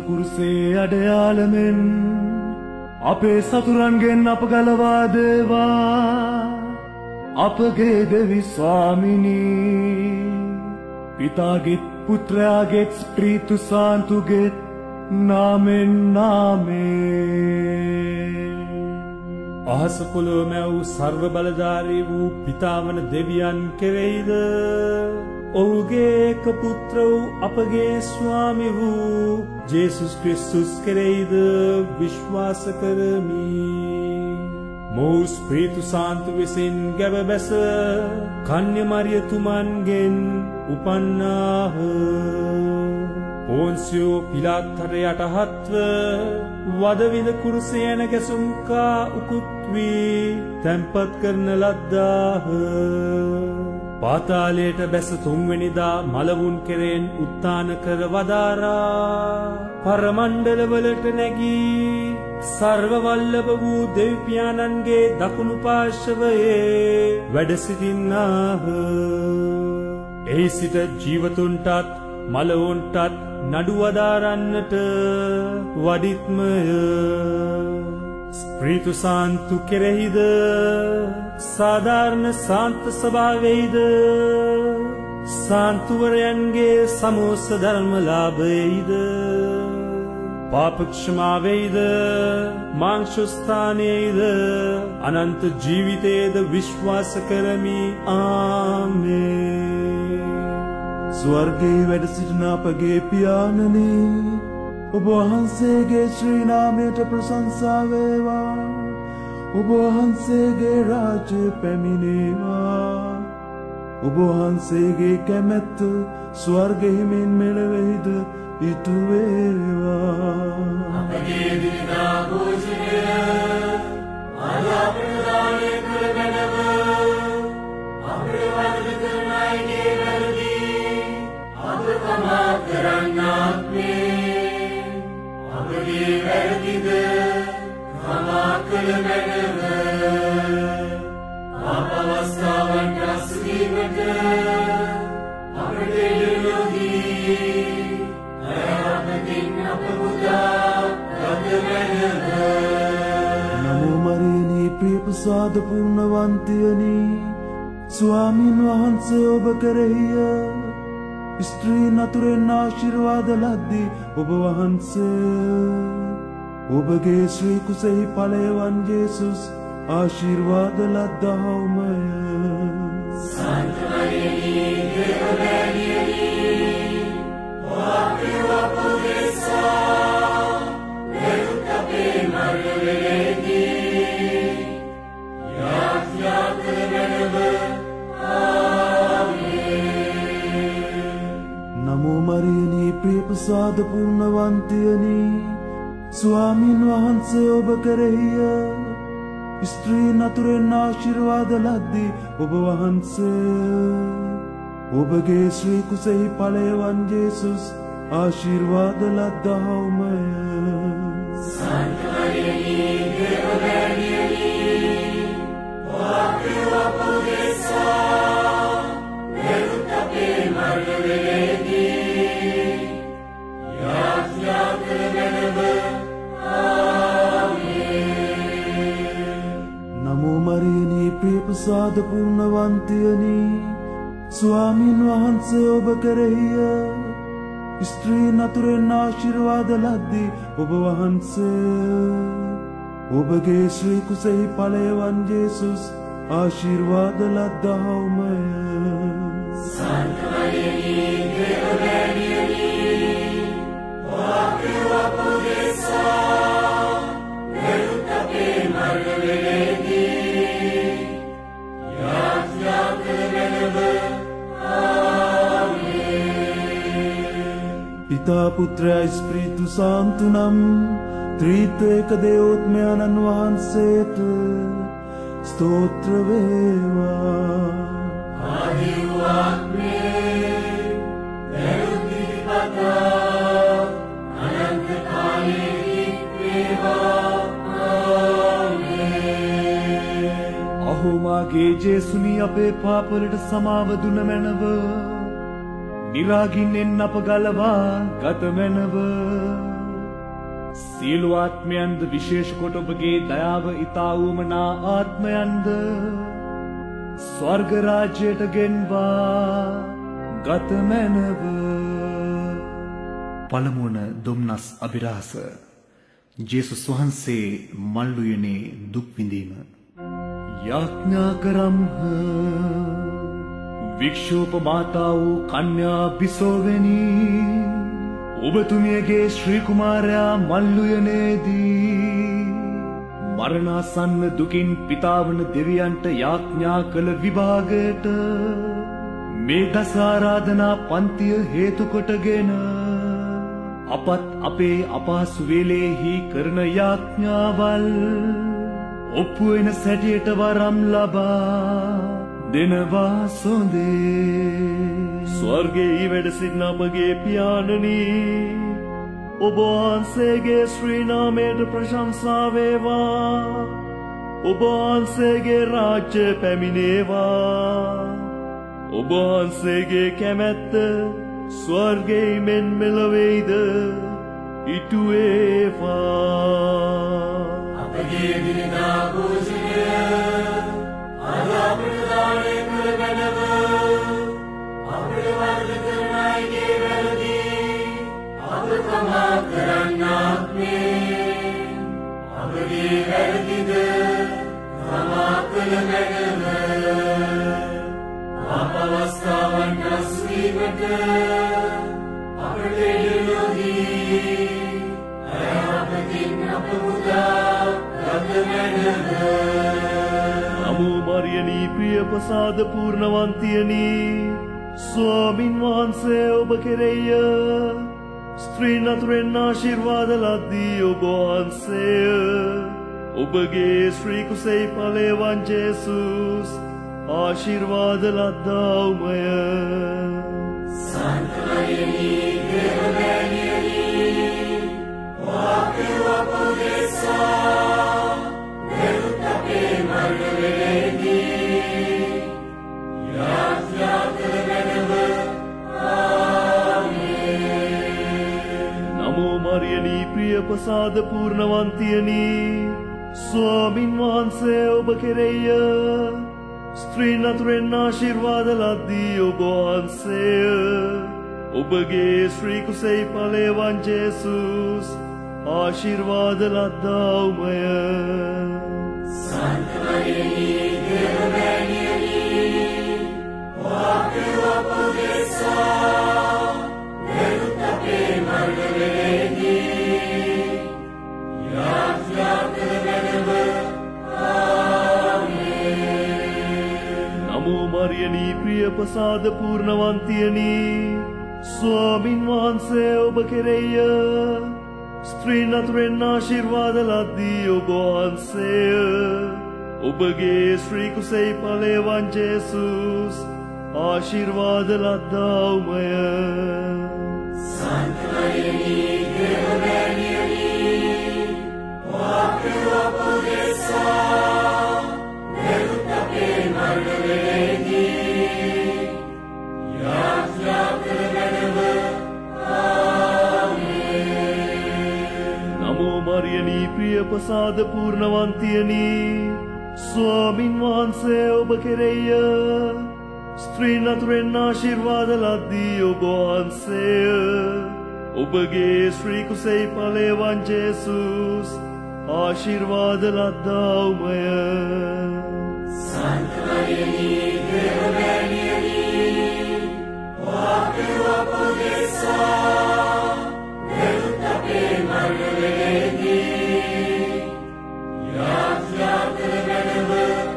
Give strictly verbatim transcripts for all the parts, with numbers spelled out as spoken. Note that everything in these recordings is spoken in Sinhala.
කුරුසේ අඩයාලමෙන් අපේ සතුරන්ගෙන් අප ගලවා දේවා අපගේ දෙවි ස්වාමිනී පිතාගෙත් පුත්‍රයාගෙත් ස්ප්‍රීතු සාන්තුගෙත් නාමෙන් නාමෙන් අහස පොළොව මැව් සර්ව බලධාරී වූ පිතාවන දෙවියන් කෙරෙහිද ඔහුගේ එක පුත්‍ර වූ අපගේ ස්වාමි වූ ජේසුස් ක්‍රිස්තුස් කෙරෙහිද විශ්වාස කරමි. මොහු ස්ප්‍රීතු සාන්තු විසින් ගැව බැස කන්‍ය මරියතුමන්ගෙන් උපන්නාහ. පොන්සියෝ පිලාත්තට යටහත්ව වදවිඳ කුරුසයන ගැසුම්කා උකුත් වී තැන්පත් කරන ලද්දාහ. පාතාලයට බැස තුන්වෙනිදා මලවුන් කෙරෙන් උත්තාන කර වදාරා පරමණ්ඩලවලට නැගී සර්වවල්ලභ වූ දෙවිපියාණන්ගේ දකුණු පාර්ශවයේ වැඩ සිටින්නාහ. එහි සිට ජීවතුන්ටත් මලවුන්ටත් නඩු වදාරන්නට වඩිත්මය. ස්ප්‍රීතු සාන්තු කෙරෙහිද සාධාරණ සාන්ත ස්වභාවයේද සාන්තුවරයන්ගේ සමෝස ධර්ම ලාභයේද පාපක්ෂමාවේද මාංශස්ථානයේද අනන්ත ජීවිතයේද විශ්වාස කරමි. ආමේන්. ස්වර්ගයේ වැඩ සිටින අපගේ පියාණනි ඔබ වහන්සේගේ ශ්‍රී නාමයට ප්‍රශංසා වේවා. ඔබ වහන්සේගේ රාජ්‍ය පැමිණේවා. ඔබ වහන්සේගේ කැමැත්ත ස්වර්ගයේ මෙන් මෙලොවෙහිද ඉටු වේවා. අපගේ දිනදා භෝජනය අද අපට දානය කර බැලව. අපට වරද කරන අයගේ වැරදි අප කමා කරන්නාක් වේ. අපගේ වැරදිද කමා කළ බැලව. පාප අවස්ථාවන්ට අස්වීමට අපට එළයෝදී නමෝ මරියනී ප්‍රිය ප්‍රසාද පූර්ණවන්තියනි ස්වාමින් වහන්සේ ඔබ කෙරෙහිය. ස්ත්‍රීන් අතුරෙන් ආශිර්වාද ලද්දී ඔබ වහන්සේ ඔබගේ ශ්‍රී කුසෙහි ඵලයවන් ජේසුස් ආශිර්වාද ලද්දාහුමය. සන්ත මරියනී දේවදෑනියනි නමෝ මරියනී ප්‍රිය ප්‍රසාද පූර්ණවන්තියනි ස්වාමින් වහන්සේ ඔබ කෙරෙහිය. ස්ත්‍රීන් අතුරෙන් ආශිර්වාද ලද්දී ඔබ වහන්සේ ඔබගේ ශ්‍රී කුසෙහි ඵලයවන් ජේසුස් ආශිර්වාද ලද්දාහුමය. සන්ත මරියනී දේවදෑනියනි වාක්‍ය වපුදේසා මෙරුත් අපේ මරණවේදී යාඥා කර බැලව. ආමේන්. නමෝ මරියනී ප්‍රිය ප්‍රසාද පූර්ණවන්තියනි ස්වාමින් වහන්සේ ඔබ කෙරෙහිය. ස්ත්‍රීන් අතුරෙන් ආශිර්වාද ලද්දී ඔබ වහන්සේ ඔබගේ ශ්‍රී කුසෙහි ඵලයවන් ජේසුස් ආශිර්වාද ලද්දාහුමය. සන්ත මරියනී දේවදෑනියනි වාක්‍ය වපුදේසා මෙරුත් අපේ මරණවේදී යාඥා කර බැලව. පිතා පුත්‍රයා ස්ප්‍රීතු සාන්තු නම් ත්‍රිත්වයක දෙවෝත්මයන්න් වහන්සේට ස්තෝත්‍ර වේවා. ආදි වූ ආත්මේ දරුදිපතා අනන්ත කාලයේ වේවා. ආමේන්. අහෝ මාගේ ජේසුනි අපේ පාපවලට සමාව දුන මැනව. නිරාගින්නෙන් අප ගලවා ගත මැනව. සියලු ආත්මයන්ද විශේෂ කොට ඔබගේ දයාව ඉතා වූමනා ආත්මයන්ද ස්වර්ග රාජ්‍යයට ගෙන්වා ගත මැනව. පළමුවන දුම්නස් අභිරහස ජේසුස් වහන්සේ මල්ලුයනේ දුක් විඳීම. යාඥා කරම්හ වික්ෂෝප මාතා වූ කන්‍යා බිසෝවෙනි, ඔබතුමියගේ ශ්‍රී කුමාරයා මල්ලුයනේදී මරණාසන්න දුකින් පිතාවන දෙවියන්ට යාඥා කළ විභාගයට මේ දස ආරාධනා පන්තිය හේතු කොටගෙන අපත් අපේ අපහසු වේලෙහි කරන යාඥාවල් ඔප්පු වෙන සැටියට වරම් ලබා දෙනවා සොඳේ. ස්වර්ගයේ වැඩ සිටින අපගේ පියාණනි, ඔබ වහන්සේගේ ශ්‍රී නාමයට ප්‍රශංසා වේවා. ඔබ වහන්සේගේ රාජ්‍ය පැමිණේවා. ඔබ වහන්සේගේ කැමැත්ත ස්වර්ගයේ මෙන් මෙලොවේද ඉටු වේවා. අපගේ දිනදා භෝජනය අද අපට දානය කරගනව. අපට වරද කරන අයගේ වැරදි අප කමා කරන්නාක් නේ. අපගේ වැරදිද කමා කළ මැනව. අපවස්ථාවන් රැස්වීමට අපට එළොදී අපතින් අප මුදා ගත මැනව. නමෝ මරියනී ප්‍රිය ප්‍රසාද පූර්ණවන්තියනි, ස්වාමින් වහන්සේ ඔබ කෙරෙය. ස්ත්‍රීන් අතුරෙන් ආශිර්වාද ලද්දී ඔබ වහන්සේය. ඔබගේ ශ්‍රී කුසෙහි ඵලය වන් ජේසුස් ආශිර්වාද ලද්දාවුමය. සන්තමරියනී දේවමෑණියනි, වාක්‍යව උපදෙසා මෙරුත් අපේ මරණ වේලෙහිදී යාඥා කළ මැනව. ආමේන්. නමෝ මරියනී ප්‍රිය ප්‍රසාද පූර්ණවන්තියනි, ස්වාමින් වහන්සේ ඔබ කෙරෙය. ස්ත්‍රීන් අතුරෙන් ආශිර්වාද ලද්දී ඔබ වහන්සේය. ඔබගේ ශ්‍රී කුසෙහි ඵලය වන් ජේසුස් ආශිර්වාද ලද්දාවුමය. සන්තමරියනී දේවමෑණියනි, වාක්‍යව උපදෙසා මෙරුත් අපේ මරණ වේලෙහිදී යාඥා කළ මැනව. නමෝ මරියනී ප්‍රිය ප්‍රසාද පූර්ණවන්තියනි, ස්වාමින් වහන්සේ ඔබ කෙරෙය. ස්ත්‍රීන් අතුරෙන් ආශිර්වාද ලද්දී ඔබ වහන්සේය. ඔබගේ ශ්‍රී කුසෙහි ඵලය වන් ජේසුස් ආශිර්වාද ලද්දාවුමය. සන්තමරියනී දේවමෑණියනි, වාක්‍යව උපදෙසා මෙරුත් අපේ මරණ වේලෙහිදී යාඥා කළ මැනව. ආමේන්. නමෝ මරියනී ප්‍රිය ප්‍රසාද පූර්ණවන්තියනි, ස්වාමින් වහන්සේ ඔබ කෙරෙය. ස්ත්‍රීන් අතුරෙන් ආශිර්වාද ලද්දී ඔබ වහන්සේය. ඔබගේ ශ්‍රී කුසෙහි ඵලය වන් ජේසුස් ආශිර්වාද ලද්දාවුමය. සන්තමරියනී දේවමෑණියනි, වාක්‍යව උපදෙසා මෙරුත් අපේ මරණ වේලෙහිදී යාඥා කළ මැනව.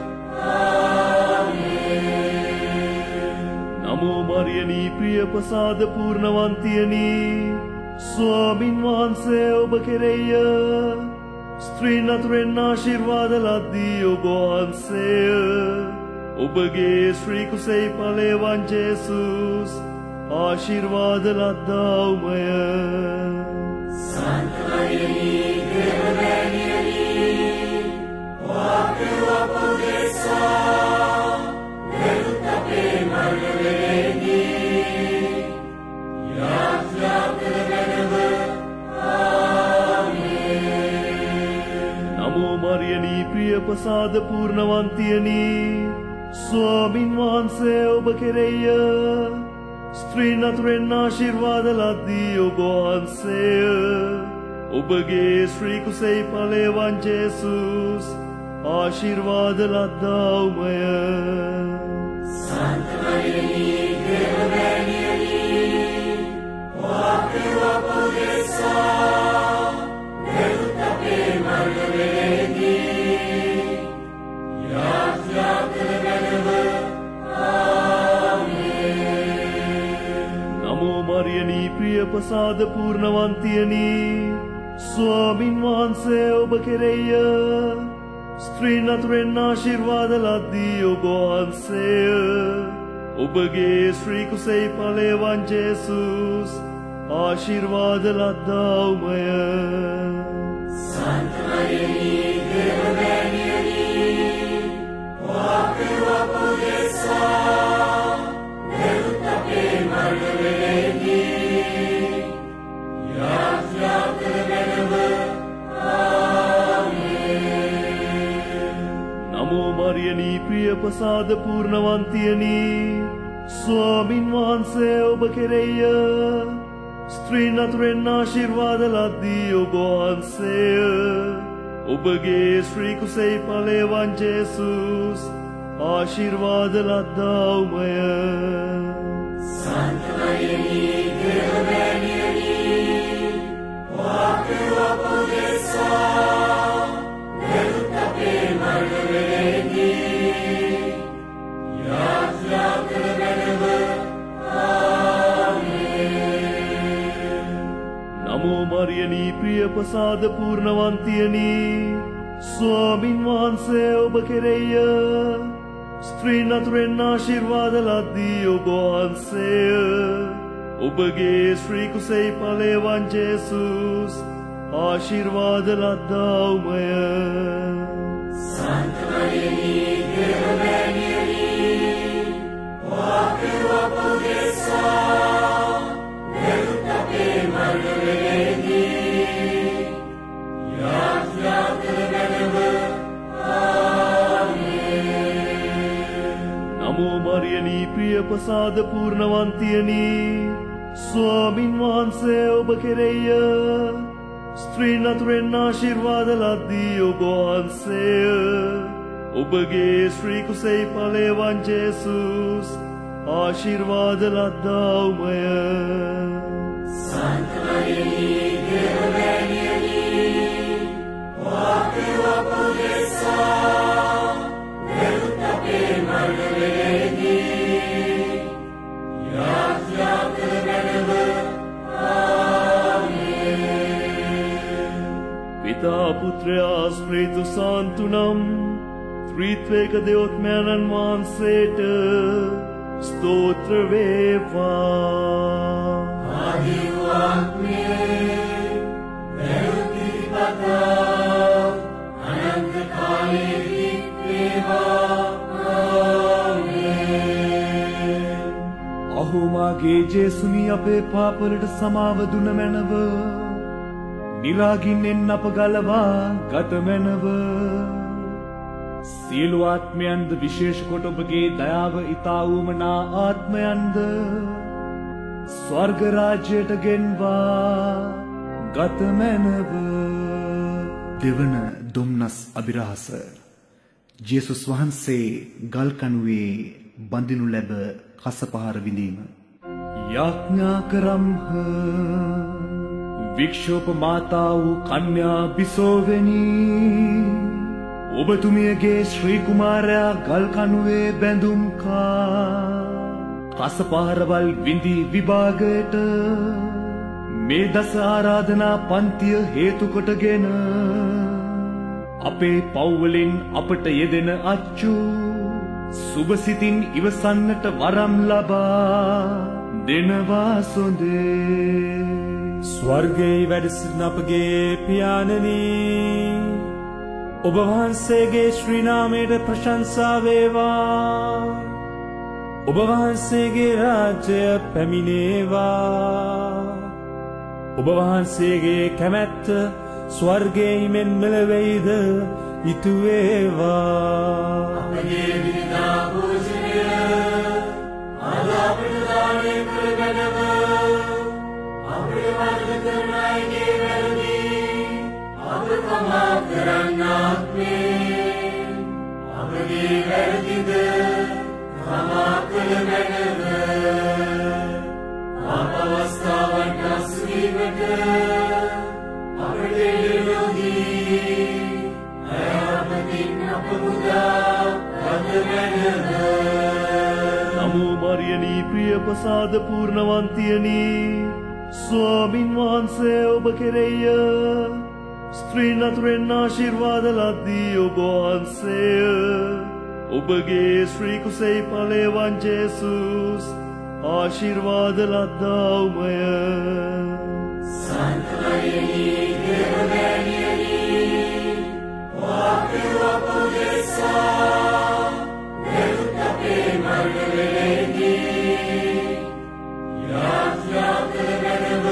ආමේන්. නමෝ මරියනී ප්‍රිය ප්‍රසාද පූර්ණවන්තියනි, ස්වාමින් වහන්සේ ඔබ කෙරෙය. ස්ත්‍රීන් අතුරෙන් ආශිර්වාද ලද්දී ඔබ වහන්සේය. ඔබගේ ශ්‍රී කුසෙහි ඵලය වන් ජේසුස් ආශිර්වාද ලද්දාවුමය. සන්තමරියනී දේවමෑණියනි, වාක්‍යව උපදෙසා මෙරුත් අපේ මරණ වේලෙහිදී යාඥා කළ මැනව. ආමේන්. ප්‍රිය ප්‍රසාද පූර්ණවන්තියනි ස්වාමින් වහන්සේ ඔබ කෙරෙය ස්ත්‍රීන් අතුරෙන් ආශිර්වාද ලද්දී ඔබ වහන්සේය ඔබගේ ශ්‍රී කුසෙහි ඵලය වන් ජේසුස් ආශිර්වාද ලද්දාවුමය Santa Maria Deo Venieri Opera Podessa Veruta pe Margareti Yat Yat Veneva Amen නමෝ මරියනී ප්‍රිය ප්‍රසාද පූර්ණවන්තියනි ස්වාමින් වහන්සේ ඔබ කෙරෙය ස්ත්‍රීන් අතුරෙන් ආශිර්වාද ලද්දී ඔබ වහන්සේය ඔබගේ ශ්‍රී කුසෙහි ඵලය වන් ජේසුස් ආශිර්වාද ලද්දාවුමය Santa Maria Deo Venieri Opera Podessa Veruta pe Margareti Yat Yat Veneva නමෝ මරියනී ප්‍රිය ප්‍රසාද පූර්ණවන්තියනි ස්වාමින් වහන්සේ ඔබ කෙරෙය ස්ත්‍රීන් අතුරෙන් ආශිර්වාද ලද්දී ඔබ වහන්සේය ඔබගේ ශ්‍රී කුසෙහි ඵලය වන් ජේසුස් ආශිර්වාද ලද්දාවුමය Santa Maria Deo Venieri Opera Podessa Veruta pe Margareti Yat Yat Veneva Amen නමෝ මරියනී ප්‍රිය ප්‍රසාද පූර්ණවන්තියනි ස්වාමින් වහන්සේ ඔබ කෙරෙය ස්ත්‍රීන් අතුරෙන් ආශිර්වාද ලද්දී ඔබ වහන්සේය ඔබගේ ශ්‍රී කුසෙහි ඵලය වන් ජේසුස් ආශිර්වාද ලද්දාවුමය Santa Maria Deo Venieri Opera Podessa Veruta pe Margareti Yat Yat Veneva Amen නමෝ මරියනී ප්‍රිය ප්‍රසාද පූර්ණවන්තියනි ස්වාමින් වහන්සේ ඔබ කෙරෙය ස්ත්‍රීන් අතුරෙන් ආශිර්වාද ලද්දී ඔබ වහන්සේය ඔබගේ ශ්‍රී කුසෙහි ඵලය වන් ජේසුස් ආශිර්වාද ලද්දාවුමය Santa Maria Deo Venieri Opera Podessa Veruta pe Margareti Yat Yat Veneva Amen පිතා පුත්‍රයා ස්ප්‍රීතු සාන්තුනම් ත්‍රිත්වේක දෙවොත්මයණන් වහන්සේට ස්තෝත්‍ර වේවා Adiuatme Verutipata Ananta Kale Vikkeva Amen අහෝ මාගේ ජේසුනි අපේ පාපවලට සමාව දුන මැනව නිරාගින්නෙන් අප ගලවා ගත මැනව සියලු ආත්මයන්ද විශේෂ කොට ඔබගේ දයාව ඉතා වූමනා ආත්මයන්ද ස්වර්ග රාජ්‍යයට ගෙන්වා ගත මැනව දෙවන දුම්නස් අභිරහස ජේසුස් වහන්සේ ගල් කණුවේ බඳිනු ලැබ කසපහර විඳීම යාඥා කරම්හ වික්ෂෝප මාතා වූ කන්‍යා බිසෝවෙනි ඔබතුමියගේ ශ්‍රී කුමාරයා ගල් කණුවේ බැඳුම් කා කසපහරවල් විඳි විභාගයට මේ දස ආරාධනා පන්තිය හේතු කොටගෙන අපේ පව්වලින් අපට යෙදෙන අච්චු සුභසිතින් ඉවසන්නට වරම් ලබා දෙනවා සොඳේ ස්වර්ගයේ වැඩ සිටින අපගේ පියාණනි ඔබ වහන්සේගේ ශ්‍රී නාමයට ප්‍රශංසා වේවා ඔබ වහන්සේගේ රාජ්‍යය පැමිණේවා ඔබ වහන්සේගේ කැමැත්ත ස්වර්ගයේ මෙන් මෙලවෙයිද ඉතු වේවා. අපගේ විදා භෝජනය අද අපට දානය කරගැනව අපේ වරද කරන අයගේ වැරදි අප කමා කරන්නාක් වේ. අපගේ වැරදිද කමා කළ මැනව අප අවස්ථාවට අසුවීමට අපට එළයෝදී නමෝ මරියනී ප්‍රිය ප්‍රසාද පූර්ණවන්තියනී ස්වාමින් වහන්සේ ඔබ කෙරෙය ස්ත්‍රීන් අතුරෙන් ආශිර්වාද ලද්දී ඔබ වහන්සේය. ඔබගේ ශ්‍රී කුසෙහි ඵලය වන් ජේසුස් ආශිර්වාද ලද්දාවුමය. සන්තමරියනී දේවමෑණියනී වාක්‍යව අපදෙසා දෙරුත් අපේ මරණ වේලේදී යාත්‍රා කළ මැනව.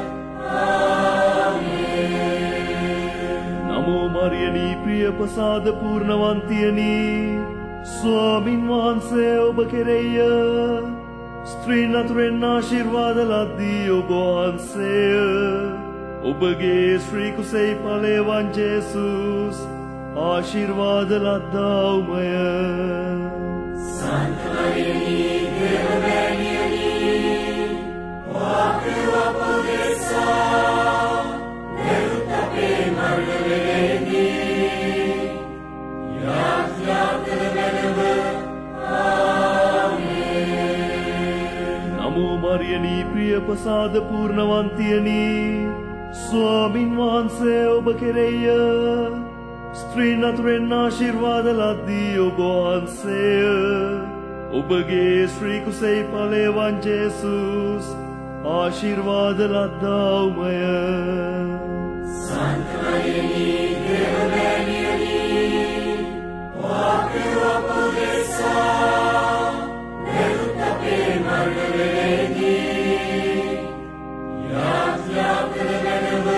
ආමේන්. නමෝ මරියනී ප්‍රිය ප්‍රසාද පූර්ණවන්තියනී ස්වාමින් වහන්සේ ඔබ කෙරෙය ස්ත්‍රීන් අතුරෙන් ආශිර්වාද ලද්දී ඔබ වහන්සේය. ඔබගේ ශ්‍රී කුසෙහි ඵලය වන් ජේසුස් ආශිර්වාද ලද්දාවුමය. සන්තමරියනී දේවමෑණියනී වාක්‍යව අපදෙසා දෙරුත් අපේ මරණ වේලේදී යාත්‍රා කළ මැනව. නමෝ මරියනී ප්‍රිය ප්‍රසාද පූර්ණවන්තියනී ස්වාමින් වහන්සේ ඔබ කෙරෙය ස්ත්‍රීන් අතුරෙන් ආශිර්වාද ලද්දී ඔබ වහන්සේය. ඔබගේ ශ්‍රී කුසෙහි ඵලය වන් ජේසුස් ආශිර්වාද ලද්දාවුමය. සන්තමරියනී දේවමෑණියනී වාක්‍යව අපදෙසා දෙරුත් අපේ මරණ වේලේදී යාත්‍රා කළ මැනව.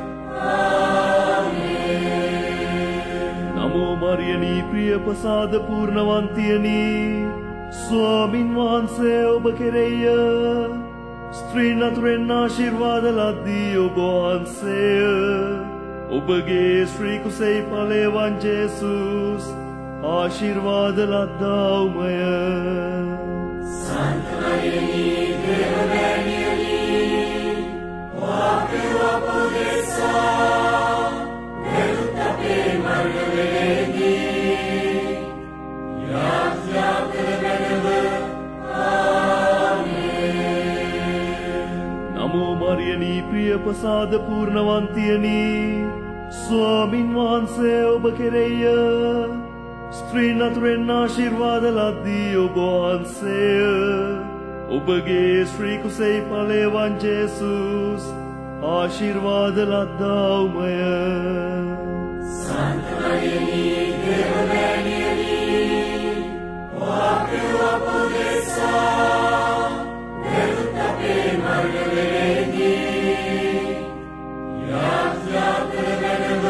නමෝ මරියනී ප්‍රිය ප්‍රසාද පූර්ණවන්තියනී ස්වාමින් වහන්සේ ඔබ කෙරෙය ස්ත්‍රීන් අතුරෙන් ආශිර්වාද ලද්දී ඔබ වහන්සේය. ඔබගේ ශ්‍රී කුසෙහි ඵලය වන් ජේසුස් ආශිර්වාද ලද්දාවුමය. සන්තමරියනී දේවමෑණියනී වාක්‍යව අපදෙසා දෙරුත් අපේ මරණ වේලේදී යාත්‍රා කළ මැනව. ආමේන්. නමෝ මරියනී ප්‍රිය ප්‍රසාද පූර්ණවන්තියනී ස්වාමින් වහන්සේ ඔබ කෙරෙය ස්ත්‍රීන් අතුරෙන් ආශිර්වාද ලද්දී ඔබ වහන්සේය. ඔබගේ ශ්‍රී කුසෙහි ඵලය වන් ජේසුස් ආශිර්වාද ලද්දාවුමය. සන්තමරියනී දේවමෑණියනී වාක්‍යව අපදෙසා දෙරුත් අපේ මරණ වේලේදී යාත්‍රා කළ මැනව.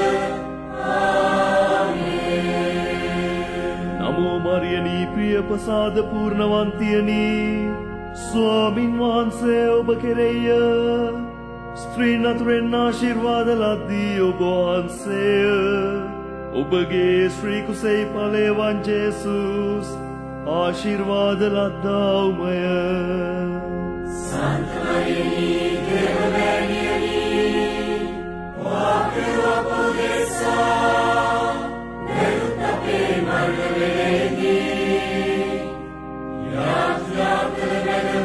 ආමේන්. නමෝ මරියනී ප්‍රිය ප්‍රසාද පූර්ණවන්තියනී ස්වාමින් වහන්සේ ඔබ කෙරෙය ස්ත්‍රීන් අතුරෙන් ආශිර්වාද ලද්දී ඔබ වහන්සේය. ඔබගේ ශ්‍රී කුසෙහි ඵලය වන් ජේසුස් ආශිර්වාද ලද්දාවුමය. සන්තමරියනී දේවමෑණියනී වාක්‍යව අපදෙසා දෙරුත් අපේ මරණ වේලේදී යාත්‍රා කළ මැනව.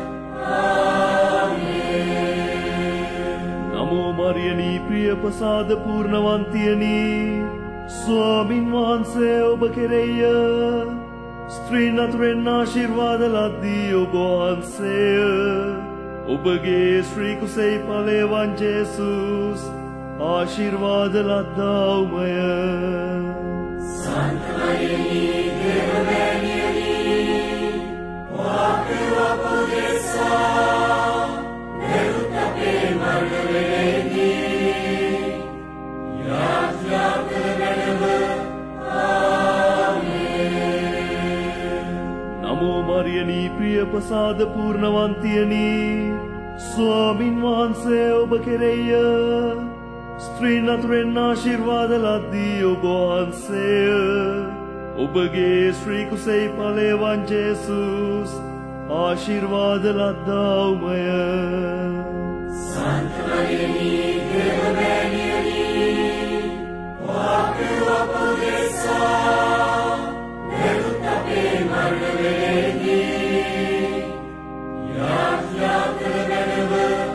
ආමේන්. නමෝ මරියනී ප්‍රිය ප්‍රසාද පූර්ණවන්තියනී ස්වාමින් වහන්සේ ඔබ කෙරෙය ස්ත්‍රීන් අතුරෙන් ආශිර්වාද ලද්දී ඔබ වහන්සේය. ඔබගේ ශ්‍රී කුසෙහි ඵලය වන් ජේසුස් ආශිර්වාද ලද්දාවුමය. සන්තමරියනී දේවමෑණියනී වාක්‍යව අපදෙසා දෙරුත් අපේ මරණ වේලේදී යාත්‍රා කළ මැනව. ප්‍රිය ප්‍රසාද පූර්ණවන්තියනි ස්වාමින් වහන්සේ ඔබ කෙරෙය ස්ත්‍රීන් අතුරෙන් ආශිර්වාද ලද්දී ඔබ වහන්සේය ඔබගේ ශ්‍රී කුසෙහි ඵලය වන් ජේසුස් ආශිර්වාද ලද්දාවුමය සන්තමයනි දේවමෑණියනි වාක්‍ය උපදේශා මෙරුත් අපේ මරණ වේලේදී යාඥා කරනව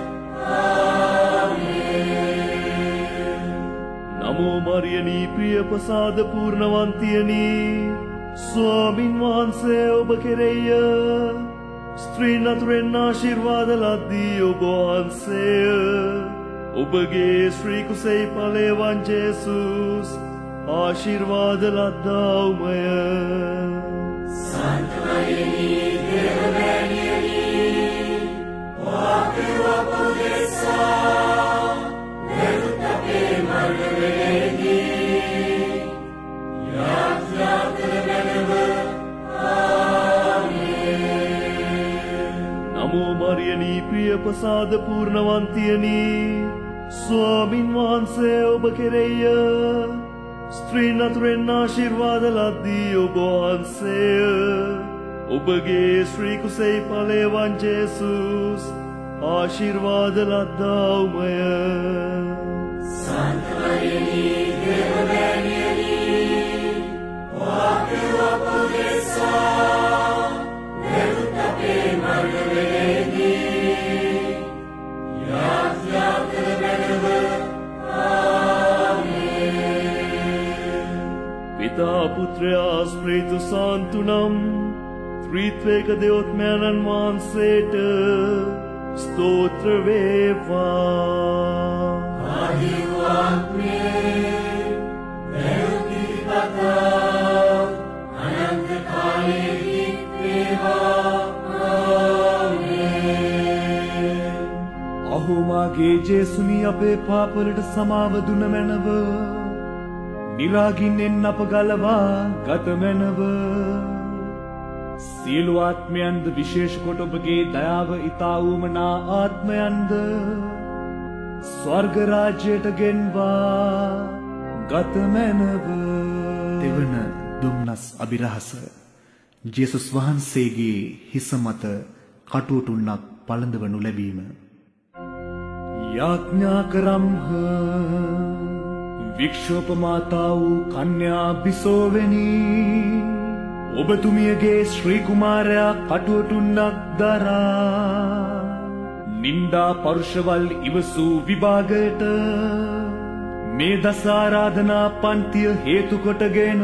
ආමේන් නමෝ මරියනි ප්‍රිය ප්‍රසාද පූර්ණවන්තියනි ස්වාමින් වහන්සේ ඔබ කෙරෙය ස්ත්‍රීන් අතුරෙන් ආශිර්වාද ලද්දී ඔබ වහන්සේය ඔබගේ ශ්‍රී කුසෙහි ඵලය වන් ජේසුස් ආශිර්වාද ලද්දාවුමය සන්තමයනි දේවමෑණියනි වාක්‍ය උපදේශා මෙරුත් අපේ මරණ වේලේදී යාඥා කරනව නමෝ මරියනි ප්‍රිය ප්‍රසාද පූර්ණවන්තියනි ස්වාමින් වහන්සේ ඔබ කෙරෙය ස්ත්‍රීන් අතුරෙන් ආශිර්වාද ලද්දී ඔබ වහන්සේය ඔබගේ ශ්‍රී කුසෙහි ඵලය වන් ජේසුස් ආශිර්වාද ලද්දාවුමය සන්තමයනි දේවමෑණියනි වාක්‍ය උපදේශා මෙරුත් අපේ මරණ වේලේදී යාඥා කරනව ආමේන් පිතා පුත්‍රයා ස්ප්‍රීතු සාන්තුනම් ත්‍රිත්වේක දෙවොත්මයන්න් වහන්සේට ස්තෝත්‍ර වේවා ආදිවාත්මේ දෙවිපතා අනන්ත කාලෙහි වේවා ආමේන් අහෝමාගේ ජේසුනි අපේ පාපවලට සමාව දුන මැනව නිරාගින්නෙන් අප ගලවා ගත මැනව සියලු ආත්මයන්ද විශේෂ කොට ඔබගේ දයාව ඉතා වූමනා ආත්මයන්ද ස්වර්ග රාජ්‍යයට ගෙන්වා ගත මැනව තෙවන දුම්නස් අභිරහස ජේසුස් වහන්සේගේ හිස මත කටුවටුන්නක් පළඳවනු ලැබීම යාඥා කරම්හ වික්ෂෝපමාතා වූ කන්‍යා බිසෝවෙනි ඔබතුමියගේ ශ්‍රී කුමාරයා කටුවටුන්නක් දරා නින්දා පරුෂවල් ඉවසූ විභාගයට මේ දස ආරාධනා පන්තිය හේතු කොටගෙන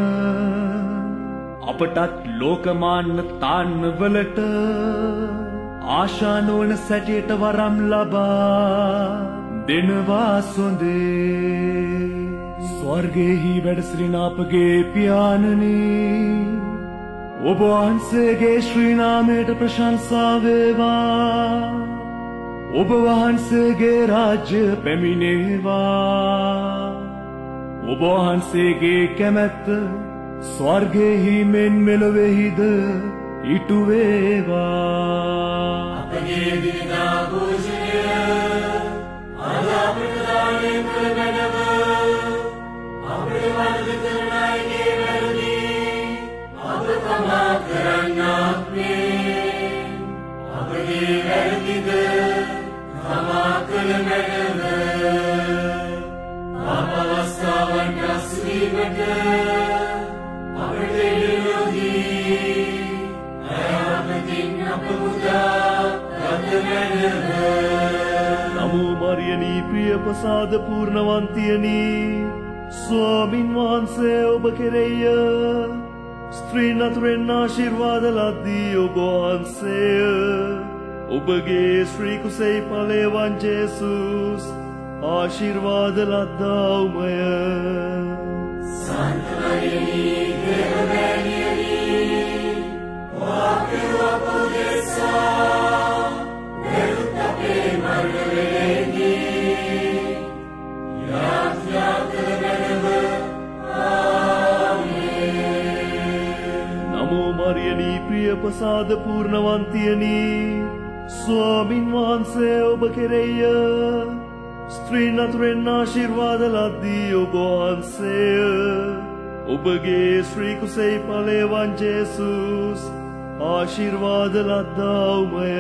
අපටත් ලෝකමාන්න තාන්නවලට ආශා නොවන සැටියට වරම් ලබා දෙනවා සොඳේ ස්වර්ගෙහි වැඩ සිටින අපගේ පියාණනි ඔබ වහන්සේගේ ශ්‍රී නාමයට ප්‍රශංසා වේවා ඔබ වහන්සේගේ රාජ්‍ය පැමිණේවා ඔබ වහන්සේගේ කැමැත්ත ස්වර්ගෙහි මෙන් මෙලොවෙහිද ඉටු වේවා අපගේ දිනා භෝජනය අද අපට දානය කරනව අපේ වරද කරන අයගේ වැරදි අප තමා කරන්නාක් වේ අපගේ වැරදිද තමා කළ මැනව අප අවස්ථාවන්ට අස්වීමට අපට ඉඩනොදී අයහපතින් අප මුදා ගත මැනව නමෝ මරියනි ප්‍රිය ප්‍රසාද පූර්ණවන්තියනි ස්වාමින් වහන්සේ ඔබ කෙරෙය ස්ත්‍රීන් අතුරෙන් ආශිර්වාද ලද්දී ඔබ වහන්සේය ඔබගේ ශ්‍රී කුසෙහි ඵලය වන් ජේසුස් ආශිර්වාද ලද්දාවුමය සන්තමයනි දේවමෑණියනි වාක්‍ය උපදේශා මෙරුත් අපේ මරණ වේලේදී යාඥා කරනව ආමේන් නමෝ මරියනී ප්‍රිය ප්‍රසාද පූර්ණවන්තියනි ස්වාමින් වහන්සේ ඔබ කෙරෙහිය ස්ත්‍රීන් අතුරෙන් ආශිර්වාද ලද්දී ඔබ වහන්සේය ඔබගේ ශ්‍රී කුසෙහි ඵලය වන් ජේසුස් ආශිර්වාද ලද්දාවුමය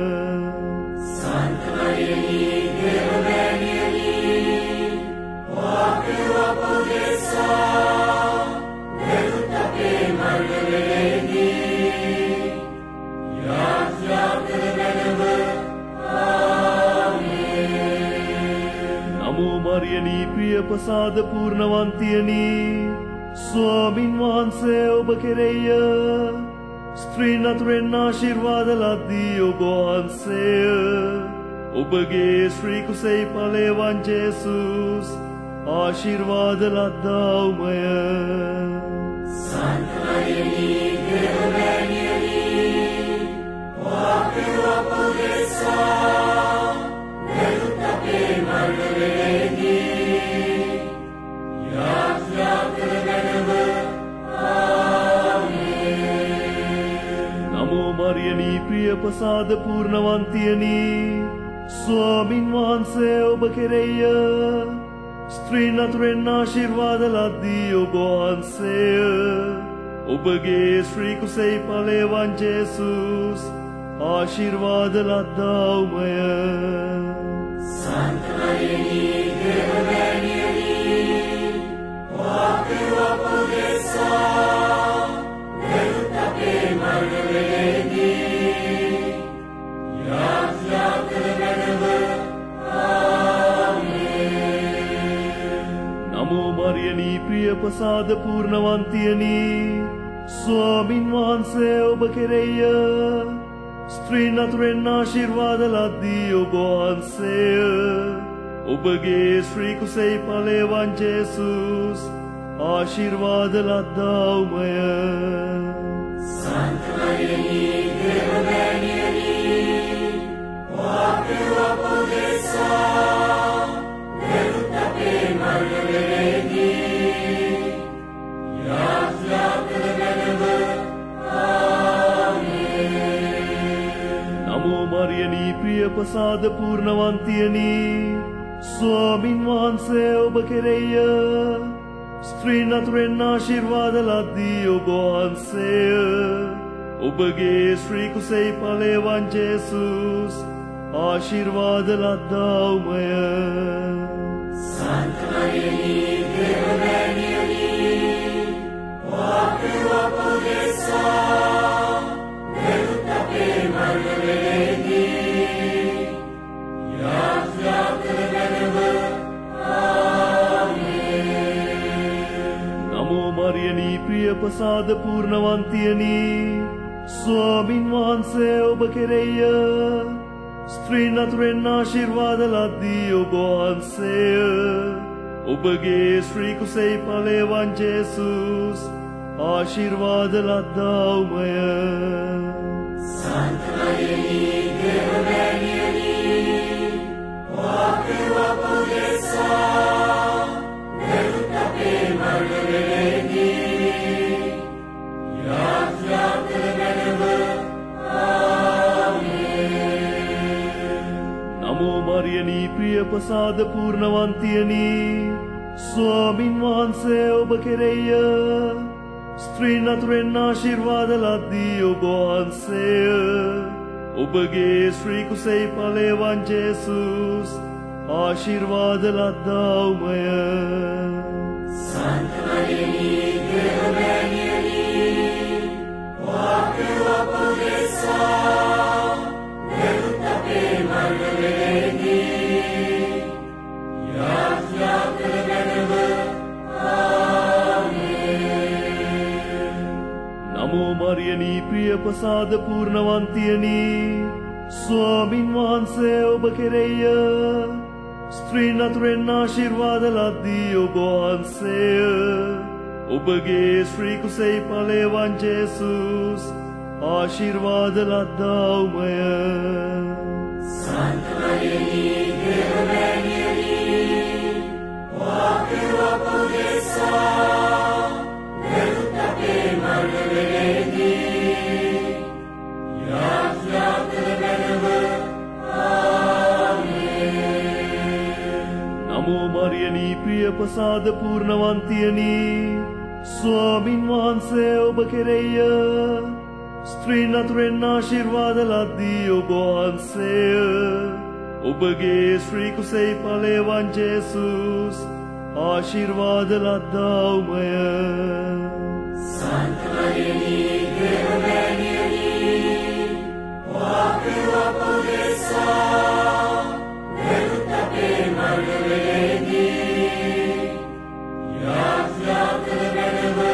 Santa Maria Deo Ora pro nobis venuta per Margareti Gratia නමෝ මරියනී ප්‍රිය ප්‍රසාද පූර්ණවන්තියනි ස්වාමින් වහන්සේ ඔබ කෙරෙහිය ස්ත්‍රීන් අතුරෙන් ආශිර්වාද ලද්දී ඔබ වහන්සේය ඔබගේ ශ්‍රී කුසෙහි ඵලය වන් ජේසුස් ආශිර්වාද ලද්දාවුමය Santa Maria Deo Ora pro nobis venuta per Margareti Gratia නමෝ මරියනී ප්‍රිය ප්‍රසාද පූර්ණවන්තියනි ස්වාමින් වහන්සේ ඔබ කෙරෙහිය ස්ත්‍රීන් අතුරෙන් ආශිර්වාද ලද්දී ඔබ වහන්සේය ඔබගේ ශ්‍රී කුසෙහි ඵලය වන් ජේසුස් ආශිර්වාද ලද්දාවුමය Santa Maria Deo Ora pro nobis venuta per Margareti Gratia නමෝ මරියනී ප්‍රිය ප්‍රසාද පූර්ණවන්තියනි ස්වාමින් වහන්සේ ඔබ කෙරෙහිය ස්ත්‍රීන් අතුරෙන් ආශිර්වාද ලද්දී ඔබ වහන්සේය ඔබගේ ශ්‍රී කුසෙහි ඵලය වන් ජේසුස් ආශිර්වාද ලද්දාවුමය Santa Maria Deo Ora pro nobis venuta per Margareti Gratia නමෝ මරියනී ප්‍රිය ප්‍රසාද පූර්ණවන්තියනි ස්වාමින් වහන්සේ ඔබ කෙරෙහිය ස්ත්‍රීන් අතුරෙන් ආශිර්වාද ලද්දී ඔබ වහන්සේය ඔබගේ ශ්‍රී කුසෙහි ඵලය වන් ජේසුස් ආශිර්වාද ලද්දාවුමය Santa Maria Deo Ora pro nobis venuta per Margareti Gratia නමෝ මරියනී ප්‍රිය ප්‍රසාද පූර්ණවන්තියනි ස්වාමින් වහන්සේ ඔබ කෙරෙහිය ස්ත්‍රීන් අතුරෙන් ආශිර්වාද ලද්දී ඔබ වහන්සේය ඔබගේ ශ්‍රී කුසෙහි ඵලය වන් ජේසුස් ආශිර්වාද ලද්දාවුමය Santa Maria Deo Ora pro nobis venuta per Margareti Gratia නමෝ මරියනී ප්‍රිය ප්‍රසාද පූර්ණවන්තියනි ස්වාමින් වහන්සේ ඔබ කෙරෙහිය ස්ත්‍රීන් අතුරෙන් ආශිර්වාද ලද්දී ඔබ වහන්සේය ඔබගේ ශ්‍රී කුසෙහි ඵලය වන් ජේසුස් ආශිර්වාද ලද්දාවුමය Santa Maria Deo Ora pro nobis venuta per Margareti Gratia නමෝ මරියනී ප්‍රිය ප්‍රසාද පූර්ණවන්තියනි ස්වාමින් වහන්සේ ඔබ කෙරෙහිය ස්ත්‍රීන් අතුරෙන් ආශිර්වාද ලද්දී ඔබ වහන්සේය ඔබගේ ශ්‍රී කුසෙහි ඵලය වන් ජේසුස් ආශිර්වාද ලද්දාවුමය Santa Maria Deo Ora pro nobis venuta per Margareti ප්‍රියපසාද පූර්ණවන්තියනි ස්වාමින් වහන්සේ ඔබ කෙරෙය ස්ත්‍රීන් අතුරෙන් ආශිර්වාද ලද්දී ඔබ වහන්සේය ඔබගේ ශ්‍රී කුසෙහි ඵලය වන් ජේසුස් ආශිර්වාද ලද්දාවුමය Santa Maria Deus Wakila Pudesa Verutate Margareti Yak Yak Veneva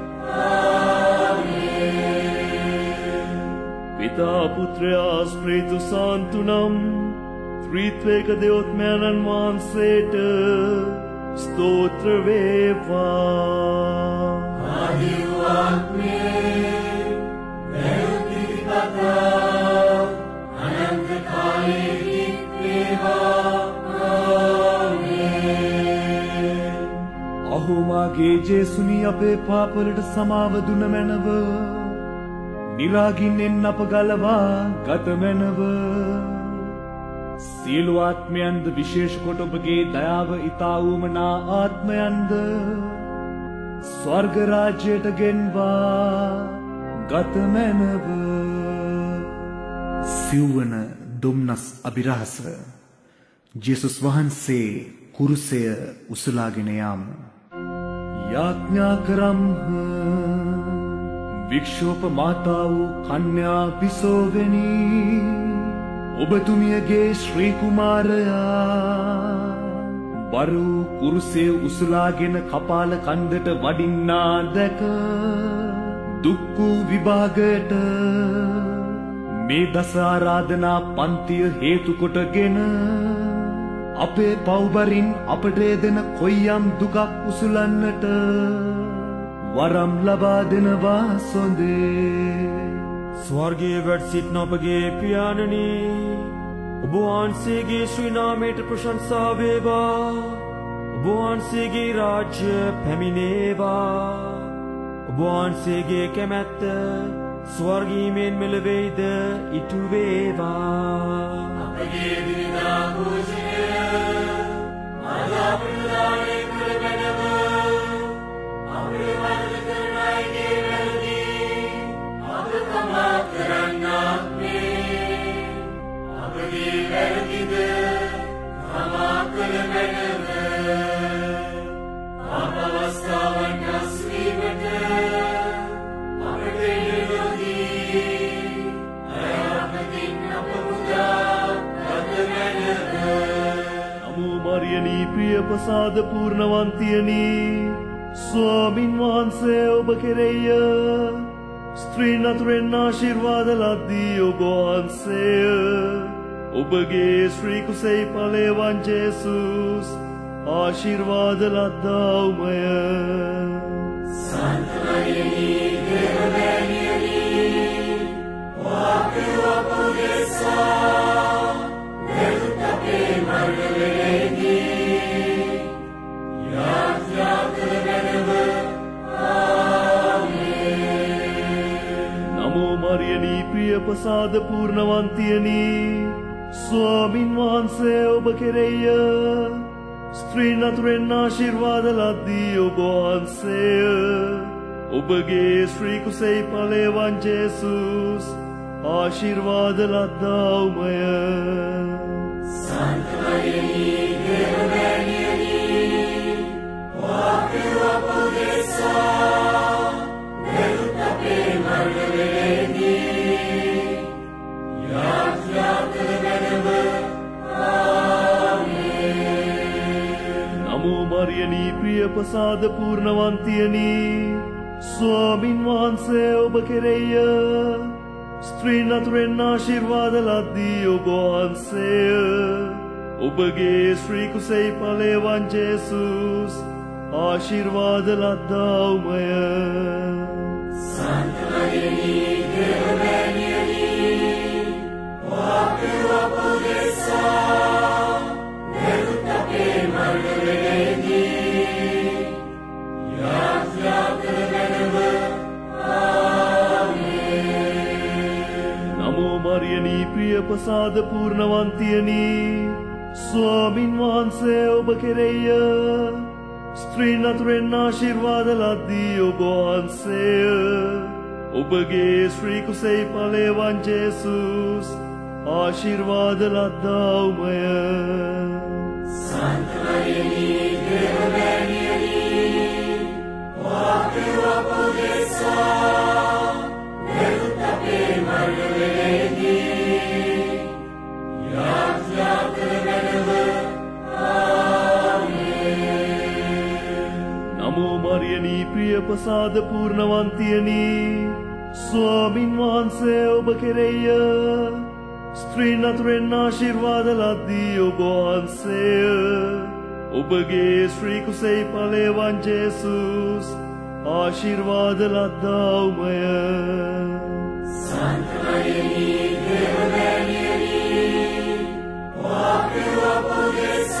Amen Pita Putrya Spiritu Santunam Tritweka Deotmanan Vanseta Stotra Veva Adivatme Verutitata Ananta Kale Veva Amen අහෝමාගේ ජේසුනි අපේ පාපවලට සමාව දුන මැනව නිරාගින්නෙන් අප ගලවා ගත මැනව සියලු ආත්මයන්ද විශේෂ කොට ඔබගේ දයාව ඉතා වූමනා ආත්මයන්ද ස්වර්ග රාජ්‍යයට ගෙන්වා ගත මැනව සිව්වන දුම්නස් අභිරහස ජේසුස් වහන්සේ කුරුසය උසලාගෙන යාම යාඥා කරම්හ වික්ෂෝප මාතා වූ කන්‍යා පිසෝවෙනි ඔබතුමියගේ ශ්‍රී කුමාරයා බරු කුරුසේ උසලාගෙන කපාල කන්දට වඩින්නා දැක දුක් වූ විභාගයට මේ දස ආරාධනා පන්තිය හේතු කොටගෙන අපේ පව්බරින් අපට දෙන කොයියම් දුකක් උසුලන්නට වරම් ලබා දෙනවා සොඳේ ස්වර්ගයේ වැඩ සිටින අපගේ පියාණනි ඔබ වහන්සේගේ ශ්‍රී නාමයට ප්‍රශංසා වේවා ඔබ වහන්සේගේ රාජ්‍ය පැමිණේවා ඔබ වහන්සේගේ කැමැත්ත ස්වර්ගීමෙන් මෙලෙවේද ඉටු වේවා අපගේ දිනදා භෝජනය අද අපට දානය කරගැනව අපේ වරද කරන අයගේ වැරදි අප කමා කරන්නාක් මේ අපගේ වැරදිද කමා කළ මැනව අප අවස්ථාවන් අස්වීමට අපට ඉඩදී අයහපතින් අප මුදා ගත මැනව නමෝ මරියනී ප්‍රියපසාද පූර්ණවන්තියනි ස්වාමින් වහන්සේ ඔබ කෙරෙය ස්ත්‍රීන් අතුරෙන් ආශිර්වාද ලද්දී ඔබ වහන්සේය ඔබගේ ශ්‍රී කුසෙහි ඵලය වන් ජේසුස් ආශිර්වාද ලද්දාවුමය Santa Maria Deus Wakila Pudesa Verutate Margareti Yak Yak Veneva Amen නමෝ මරියනී ප්‍රියපසාද පූර්ණවන්තියනි ස්වාමින් වහන්සේ ඔබ කෙරෙය ස්ත්‍රීන් අතුරෙන් ආශිර්වාද ලද්දී ඔබ වහන්සේය ඔබගේ ශ්‍රී කුසෙහි ඵලය වන් ජේසුස් ආශිර්වාද ලද්දාවුමය Santa Maria Deus Wakila Pudesa Verutate Margareti Yak Yak Veneva Amen නමෝ මරියනී ප්‍රියපසාද පූර්ණවන්තියනි ස්වාමින් වහන්සේ ඔබ කෙරෙය ස්ත්‍රීන් අතුරෙන් ආශිර්වාද ලද්දී ඔබ වහන්සේය ඔබගේ ශ්‍රී කුසෙහි ඵලය වන් ජේසුස් ආශිර්වාද ලද්දාවුමය Santa Maria Deus Wakila Pudesa Verutate Margareti Yak Yak Veneva Amen නමෝ මරියනී ප්‍රියපසාද පූර්ණවන්තියනි ස්වාමින් වහන්සේ ඔබ කෙරෙය ස්ත්‍රීන් අතුරෙන් ආශිර්වාද ලද්දී ඔබ වහන්සේය. ඔබගේ ශ්‍රී කුසෙහි ඵලය වන් ජේසුස් ආශිර්වාද ලද්දාවුමය. Santa Maria Deo Venieri, ora pro nobis veluta pe Margareti, Iat iat veneva, Amen. නමෝ මරියනී ප්‍රිය ප්‍රසාද පූර්ණවන්තියනී ස්වාමින් වහන්සේ ඔබ කෙරෙහිය. ස්ත්‍රීන් අතුරෙන් ආශිර්වාද ලද්දී ඔබ වහන්සේය. ඔබගේ ශ්‍රී කුසෙහි ඵලය වන් ජේසුස් ආශිර්වාද ලද්දාවුමය. Santa Maria Deo Venieri, ora pro nobis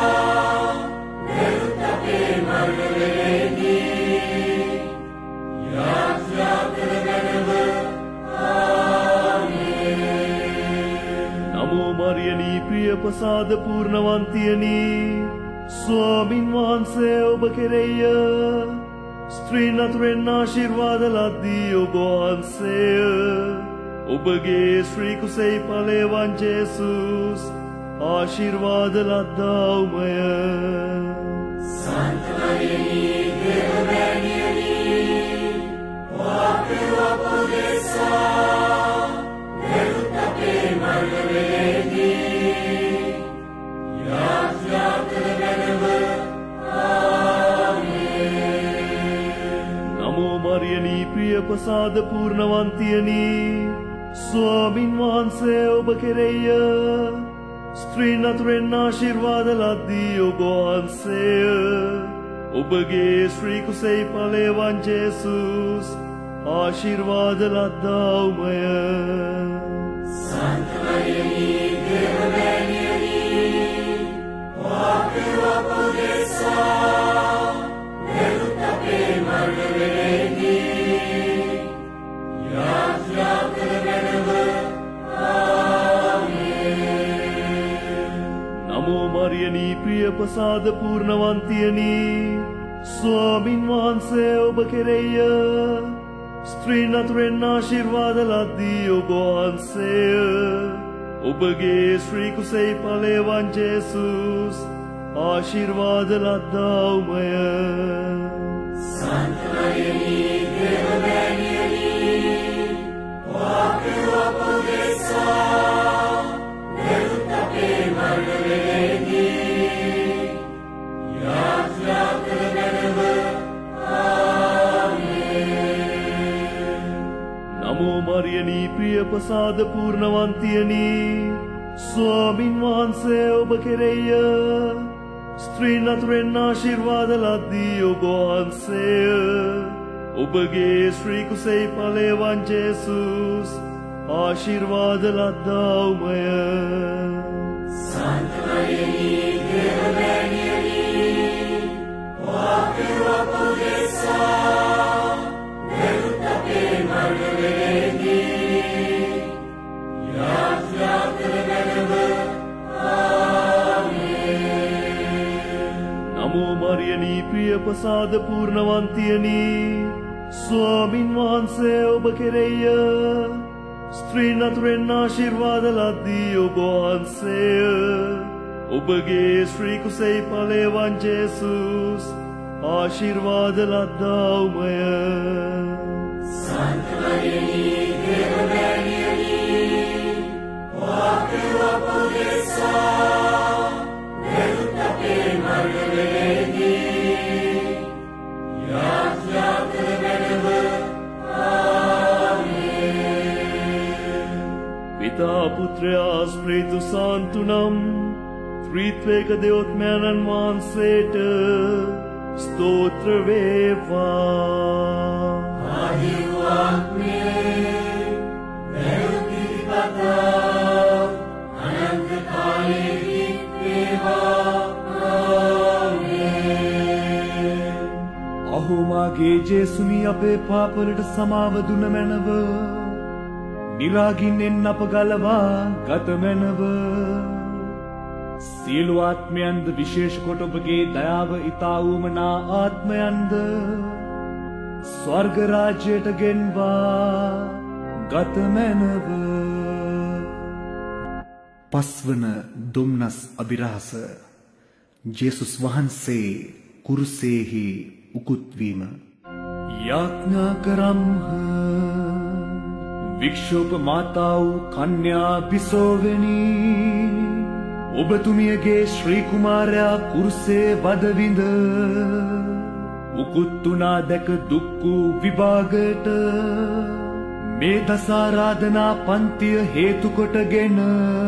veluta pe Margareti, Iat iat veneva, නමෝ මරියනී ප්‍රිය ප්‍රසාද පූර්ණවන්තියනී ස්වාමින් වහන්සේ ඔබ කෙරෙහිය. ස්ත්‍රීන් අතුරෙන් ආශිර්වාද ලද්දී ඔබ වහන්සේය. ඔබගේ ශ්‍රී කුසෙහි ඵලය වන් ජේසුස් ආශිර්වාද ලද්දාවුමය. Santa Maria Deo Venieri, ora pro nobis veluta pe Margareti, Iat iat veneva, Amen. නමෝ මරියනී ප්‍රිය ප්‍රසාද පූර්ණවන්තියනී ස්වාමින් වහන්සේ ඔබ කෙරෙහිය. ස්ත්‍රීන් අතුරෙන් ආශිර්වාද ලද්දී ඔබ වහන්සේය. ඔබගේ ශ්‍රී කුසෙහි ඵලය වන් ජේසුස් ආශිර්වාද ලද්දාවුමය. Santa Maria Deo Venieri, ora pro nobis veluta pe Margareti, Iat iat veneva, Amen. නමෝ මරියනී ප්‍රිය ප්‍රසාද පූර්ණවන්තියනී ස්වාමින් වහන්සේ ඔබ කෙරෙහිය. ස්ත්‍රීන් අතුරෙන් ආශිර්වාද ලද්දී ඔබ වහන්සේය. ඔබගේ ශ්‍රී කුසෙහි ඵලය වන් ජේසුස් ආශිර්වාද ලද්දාවුමය. Santa Maria Deo Venieri, ora pro nobis veluta pe Margareti, Iat iat veneva, Amen. නමෝ මරියනී ප්‍රිය ප්‍රසාද පූර්ණවන්තියනී ස්වාමින් වහන්සේ ඔබ කෙරෙහිය. ස්ත්‍රීන් අතුරෙන් ආශිර්වාද ලද්දී ඔබ වහන්සේය. ඔබගේ ශ්‍රී කුසෙහි ඵලය වන් ජේසුස් ආශිර්වාද ලද්දාවුමය. Santa Maria Deo Venieri, ora pro nobis veluta pe Margareti, Iat iat veneva, Amen. නමෝ මරියනී ප්‍රිය ප්‍රසාද පූර්ණවන්තියනී ස්වාමින් වහන්සේ ඔබ කෙරෙහිය. ස්ත්‍රීන් අතුරෙන් ආශිර්වාද ලද්දී ඔබ වහන්සේය. ඔබගේ ශ්‍රී කුසෙහි ඵලය වන් ජේසුස් ආශිර්වාද ලද්දාවුමය. Santa Maria Deo Venieri, ora pro nobis veluta pe Margareti, Iat iat veneva, Amen. පිතා පුත්‍රයා ස්ප්‍රීතු සාන්තුනම් ත්‍රිත්වේක දෙවොත්මයණන් වහන්සේට ස්තෝත්‍ර වේවා. ආදිවාත්මේ වෙරුතිපතා අනන්ත කාලෙහි වේවා. ආමේන්. අහෝ මාගේ ජේසුනි අපේ පාපවලට සමාව දුන මැනව. නිරාගින්නෙන් අප ගලවා ගත මැනව. සියලු ආත්මයන්ද විශේෂ කොට ඔබගේ දයාව ඉතා වූමනා ආත්මයන්ද ස්වර්ග රාජ්‍යයට ගෙන්වා ගත මැනව. පස්වන දුම්නස් අභිරහස ජේසුස් වහන්සේ කුරුසේහි උකුත්වීම. යාඥා කරම්හ වික්ෂෝප මාතා වූ කන්‍යා බිසෝවෙනි, ඔබතුමියගේ ශ්‍රී කුමාරයා කුරුසේ වදවිඳ උකුත්තුනා දැක දුක් වූ විභාගයට මේ දසාරාධනා පන්තිය හේතු කොටගෙන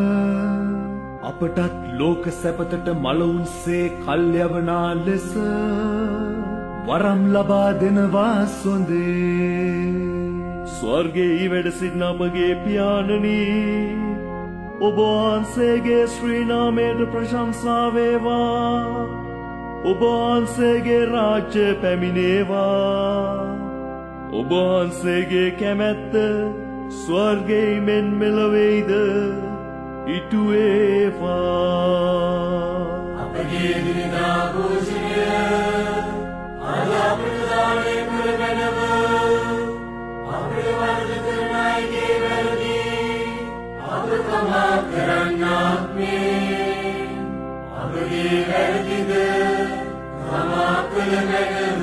අපටත් ලෝක සැපතට මලවුන්සේ කල්යවනා ලෙස වරම් ලබා දෙනවා සොඳේ. ස්වර්ගයේ වැඩ සිටින අපගේ පියාණනි, ඔබ වහන්සේගේ ශ්‍රී නාමයට ප්‍රශංසා වේවා. ඔබ වහන්සේගේ රාජ්‍ය පැමිණේවා. ඔබ වහන්සේගේ කැමැත්ත ස්වර්ගයේ මෙන් මෙලොවේද ඉටු වේවා. අපගේ දිනදා භෝජනය අද අපට දානය කරගැනව. අපේ වරද කරන අයගේ වැරදි අප කමා කරන්නාක් මේ. අපගේ වැරදිද කමා කළ මැනව.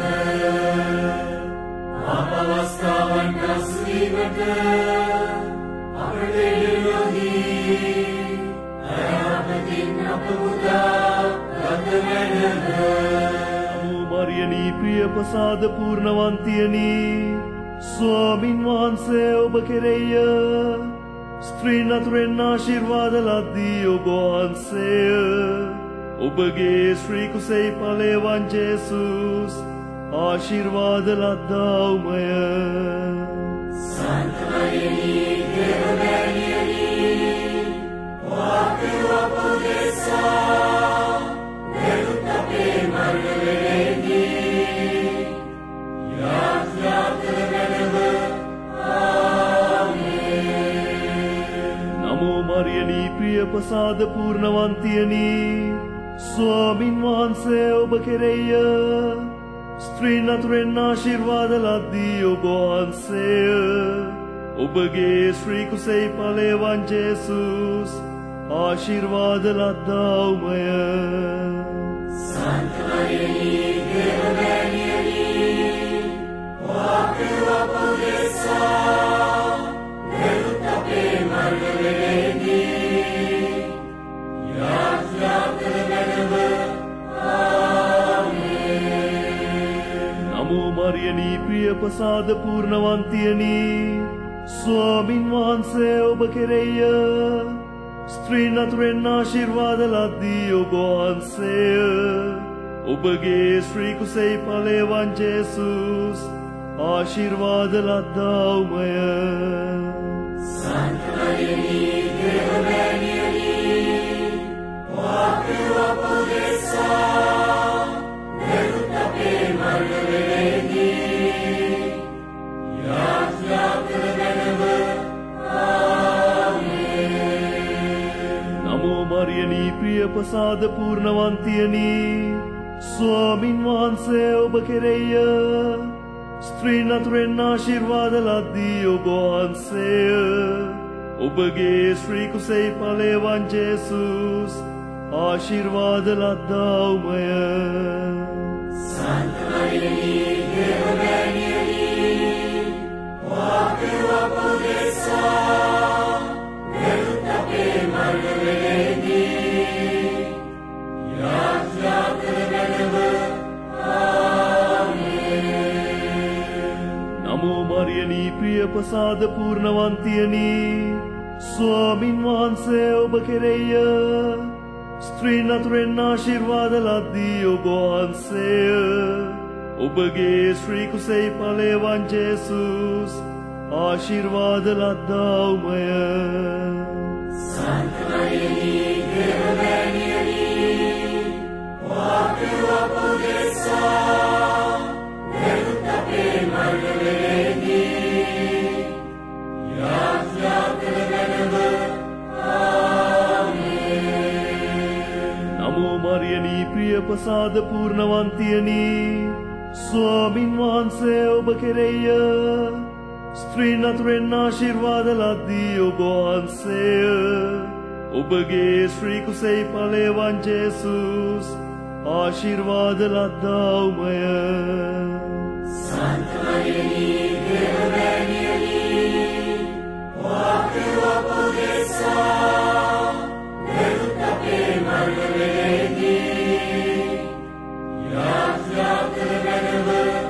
අපවස්ථාවන් රැස්වීමට අපට එළොහි අපතින් අප මුදා ගත මැනව. මරියනී ප්‍රිය ප්‍රසාද පූර්ණවන්තියනි, ස්වාමින් වහන්සේ ඔබ කෙරෙය. ස්ත්‍රීන් අතුරෙන් ආශිර්වාද ලද්දී ඔබ වහන්සේය. ඔබගේ ශ්‍රී කුසෙහි ඵලය වන් ජේසුස් ආශිර්වාද ලද්දාවුමය. සන්තමයනි දේවගණියනි වාක්‍ය අපදේශා මෙරුත් අපේ මර්ගවේදී යාඥා කරගැනව. ආමේන්. නමෝ මරියනී ප්‍රිය ප්‍රසාද පූර්ණවන්තියනි, ස්වාමින් වහන්සේ ඔබ කෙරෙය. ස්ත්‍රීන් අතුරෙන් ආශිර්වාද ලද්දී ඔබ වහන්සේය. ඔබගේ ශ්‍රී කුසෙහි ඵලය වන් ජේසුස් ආශිර්වාද ලද්දාවුමය. සන්තමයනි දේවගණියනි වාක්‍ය අපදේශා මෙරුත් අපේ මර්ගවේදී යාඥා කරගැනව. නමෝ මරියනී ප්‍රිය ප්‍රසාද පූර්ණවන්තියනි, ස්වාමින් වහන්සේ ඔබ කෙරෙය. ස්ත්‍රීන් අතුරෙන් ආශිර්වාද ලද්දී ඔබ වහන්සේය. ඔබගේ ශ්‍රී කුසෙහි ඵලය වන් ජේසුස් ආශිර්වාද ලද්දාවුමය. සන්තමයනි දේවගණියනි වාක්‍ය අපදේශා මෙරුත් අපේ මර්ගවේදී යාඥා කරගැනව. නමෝ මරියනී ප්‍රිය ප්‍රසාද පූර්ණවන්තියනි, ස්වාමින් වහන්සේ ඔබ කෙරෙය. ස්ත්‍රීන් අතුරෙන් ආශිර්වාද ලද්දී ඔබ වහන්සේය. ඔබගේ ශ්‍රී කුසෙහි ඵලය වන් ජේසුස් ආශිර්වාද ලද්දාවුමය. සන්තමයනි දේවගණියනි වාක්‍ය අපදේශා මෙරුත් අපේ මර්ගවේදී යාඥා කරගැනව. ආමේන්. නමෝ මරියනී ප්‍රිය ප්‍රසාද පූර්ණවන්තියනි, ස්වාමින් වහන්සේ ඔබ කෙරෙය. ස්ත්‍රීන් අතුරෙන් ආශිර්වාද ලද්දී ඔබ වහන්සේය. ඔබගේ ශ්‍රී කුසෙහි ඵලය වන් ජේසුස් ආශිර්වාද ලද්දාවුමය. සන්තමයනි දේවගණියනි වාක්‍ය අපදේශා මෙරුත් අපේ මර්ගවේදී යාඥා කරගැනව. ආමේන්. ප්‍රිය ප්‍රසාද පූර්ණවන්තියනි ස්වාමින් වහන්සේ ඔබ කෙරෙය ස්ත්‍රීන් අතුරෙන් ආශිර්වාද ලද්දී ඔබ වහන්සේය ඔබගේ ශ්‍රී කුසෙහි ඵලය වන් ජේසුස් ආශිර්වාද ලද්දාවුමය සන්තමයනි දේවමෑණියනි වාක්‍ය උපදේශා මෙරුත් අපේ මර්ගවේදී යාත්‍රාතර මැනව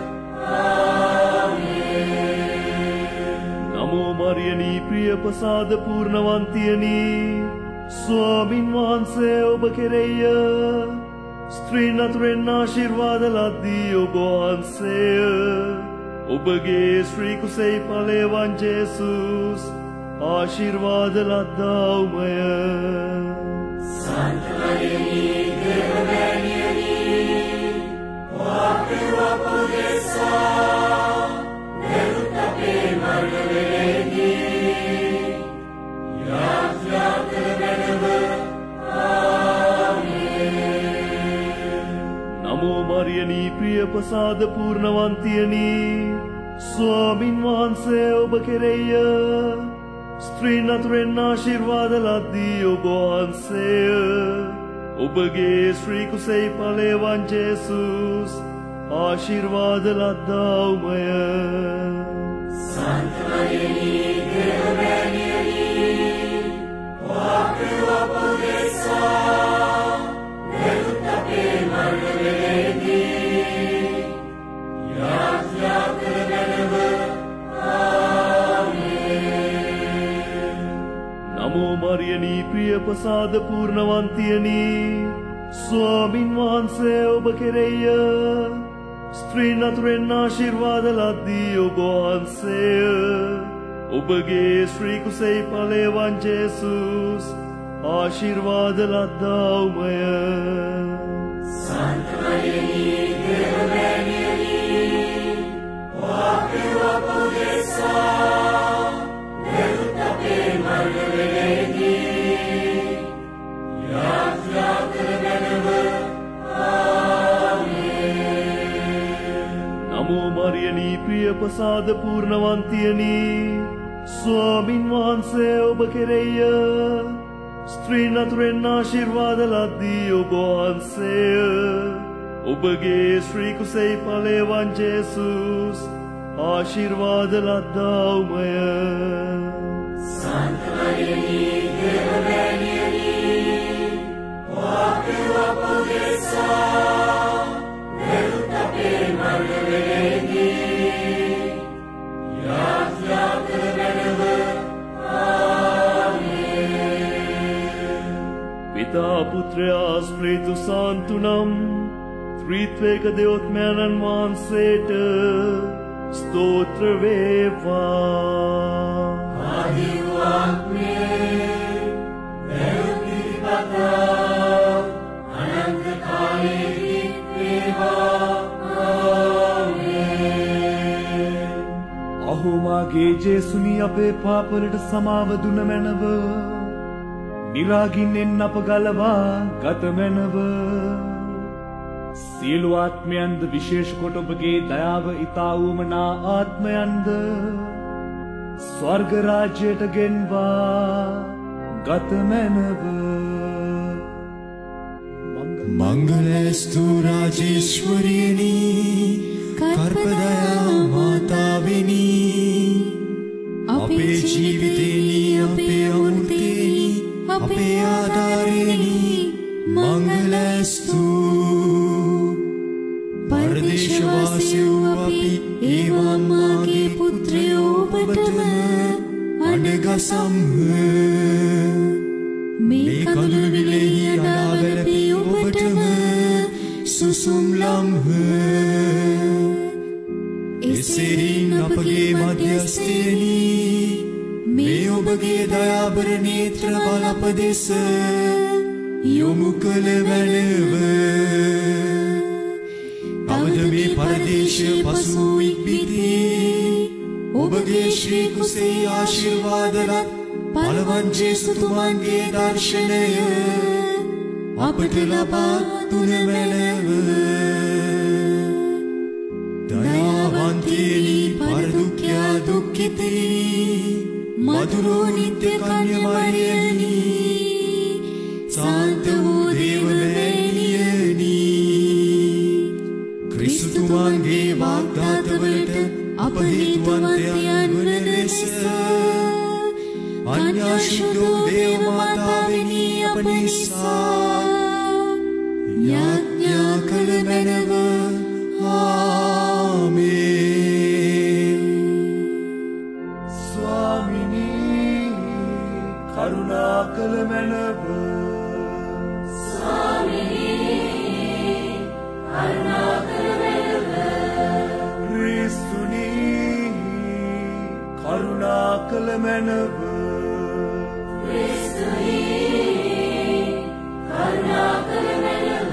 ආමේන් නමෝ මරියනි ප්‍රිය ප්‍රසාද පූර්ණවන්තියනි ස්වාමින් වහන්සේ ඔබ කෙරෙය ස්ත්‍රීන් අතුරෙන් ආශිර්වාද ලද්දී ඔබ වහන්සේය ඔබගේ ශ්‍රී කුසෙහි ඵලය වන් ජේසුස් ආශිර්වාද ලද්දාවුමය සන්තමයනි දේවමෑණියනි වාක්‍ය උපදේශා මෙරුත් අපේ මර්ගවේදී යාත්‍රාතර මැනව නමෝ මරියනි ප්‍රිය ප්‍රසාද පූර්ණවන්තියනි ස්වාමින් වහන්සේ ඔබ කෙරෙය ස්ත්‍රීන් අතුරෙන් ආශිර්වාද ලද්දී ඔබ වහන්සේය ඔබගේ ශ්‍රී කුසෙහි ඵලය වන් ජේසුස් ආශිර්වාද ලද්දාවුමය සන්තමයනි දේවමෑණියනි වාක්‍ය උපදේශා මෙරුත් අපේ මර්ගවේදී යාත්‍රාතර මැනව ආමේන් නමෝ මරියනි ප්‍රිය ප්‍රසාද පූර්ණවන්තියනි ස්වාමින් වහන්සේ ඔබ කෙරෙය ස්ත්‍රීන් අතුරෙන් ආශිර්වාද ලද්දී ඔබ වහන්සේය ඔබගේ ශ්‍රී කුසෙහි ඵලය වන් ජේසුස් ආශිර්වාද ලද්දාවුමය සන්තමයනි දේවමෑණියනි වාක්‍ය උපදේශා මෙරුත් අපේ මර්ගවේදී යාත්‍රාතර මැනව ආමේන් නමෝ මරියනි ප්‍රිය ප්‍රසාද පූර්ණවන්තියනි ස්වාමින් වහන්සේ ඔබ කෙරෙය ස්ත්‍රීන් අතුරෙන් ආශිර්වාද ලද්දී ඔබ වහන්සේය ඔබගේ ශ්‍රී කුසෙහි ඵලය වන් ජේසුස් ආශිර්වාද ලද්දාවුමය සන්තමයනි දේවමෑණියනි වාක්‍ය උපදේශා මෙරුත් අපේ මර්ගවේදී යාත්‍රාතර මැනව पिता पुत्रया स्प्रेतु सान्तुनम त्रित्वेक देवोत्म्यानन् वांसेट स्तोत्र वेवा ආදිවාක්මේ මෙරුත්පතා අනන්ත කාලේ වේවා ආමේන් අහෝ මාගේ ජේසුනි අපේ පාපවලට සමාව දුන මැනව නිරාගින්නෙන් අප ගලවා ගත මැනව සියලු ආත්මයන්ද විශේෂ කොට ඔබගේ දයාව ඉතා වුමනා ආත්මයන්ද ස්වර්ග රාජ්‍යයට ගෙන්වා ගත මැනව मंगलस्तु राजेश्वरियनी कर्पदया माताविनी अपे जीवितेनी अपे अमृतेनी अपे आधारेनी मंगलस्तु परदेशवासियों अपि एवं मागे पुत्र्यो पटम अडगसम्ह මේ කඳුළු විලෙහි අඩාවැළපී ඔබටම සුසුම් ලම්හ එසේයින් අපගේ මධ්‍යස්ථයෙනි මේ ඔබගේ දයාබර නේත්‍ර බලප දෙස යොමු කළ මැනව තවද මේ පරදේශ පසු ඉක්බිති ඔබගේ ශ්‍රී කුසේ ආශිර්වාදලත් බලවන් ජේසුතුමන්ගේ දර්ශනය අපට ලබා තුන මැනව දයාවන්තේනි පරදුක්ඛ්‍යා දුක්ඛිතේනි මధుරෝ නිත්‍ය කන්‍යමරියනි සාන්ත වූ දේවමෑණියනි ක්‍රිස්තුතුමන්ගේ වාග්දාතවලට අප හේතුවන්තයන් වන ලෙස අන්‍යාශුද්ධ දේව මාතාවෙනි අප නිසා යාඥා කළ මැනව. ආමේන්. ස්වාමිනී කරුණා කළ මැනව. ස්වාමිනී කරුණා කළ මැනව. ක්‍රිස්තුනී කරුණා කළ මැනව. ක්‍රිස්තුනී කරුණා කළ මැනව.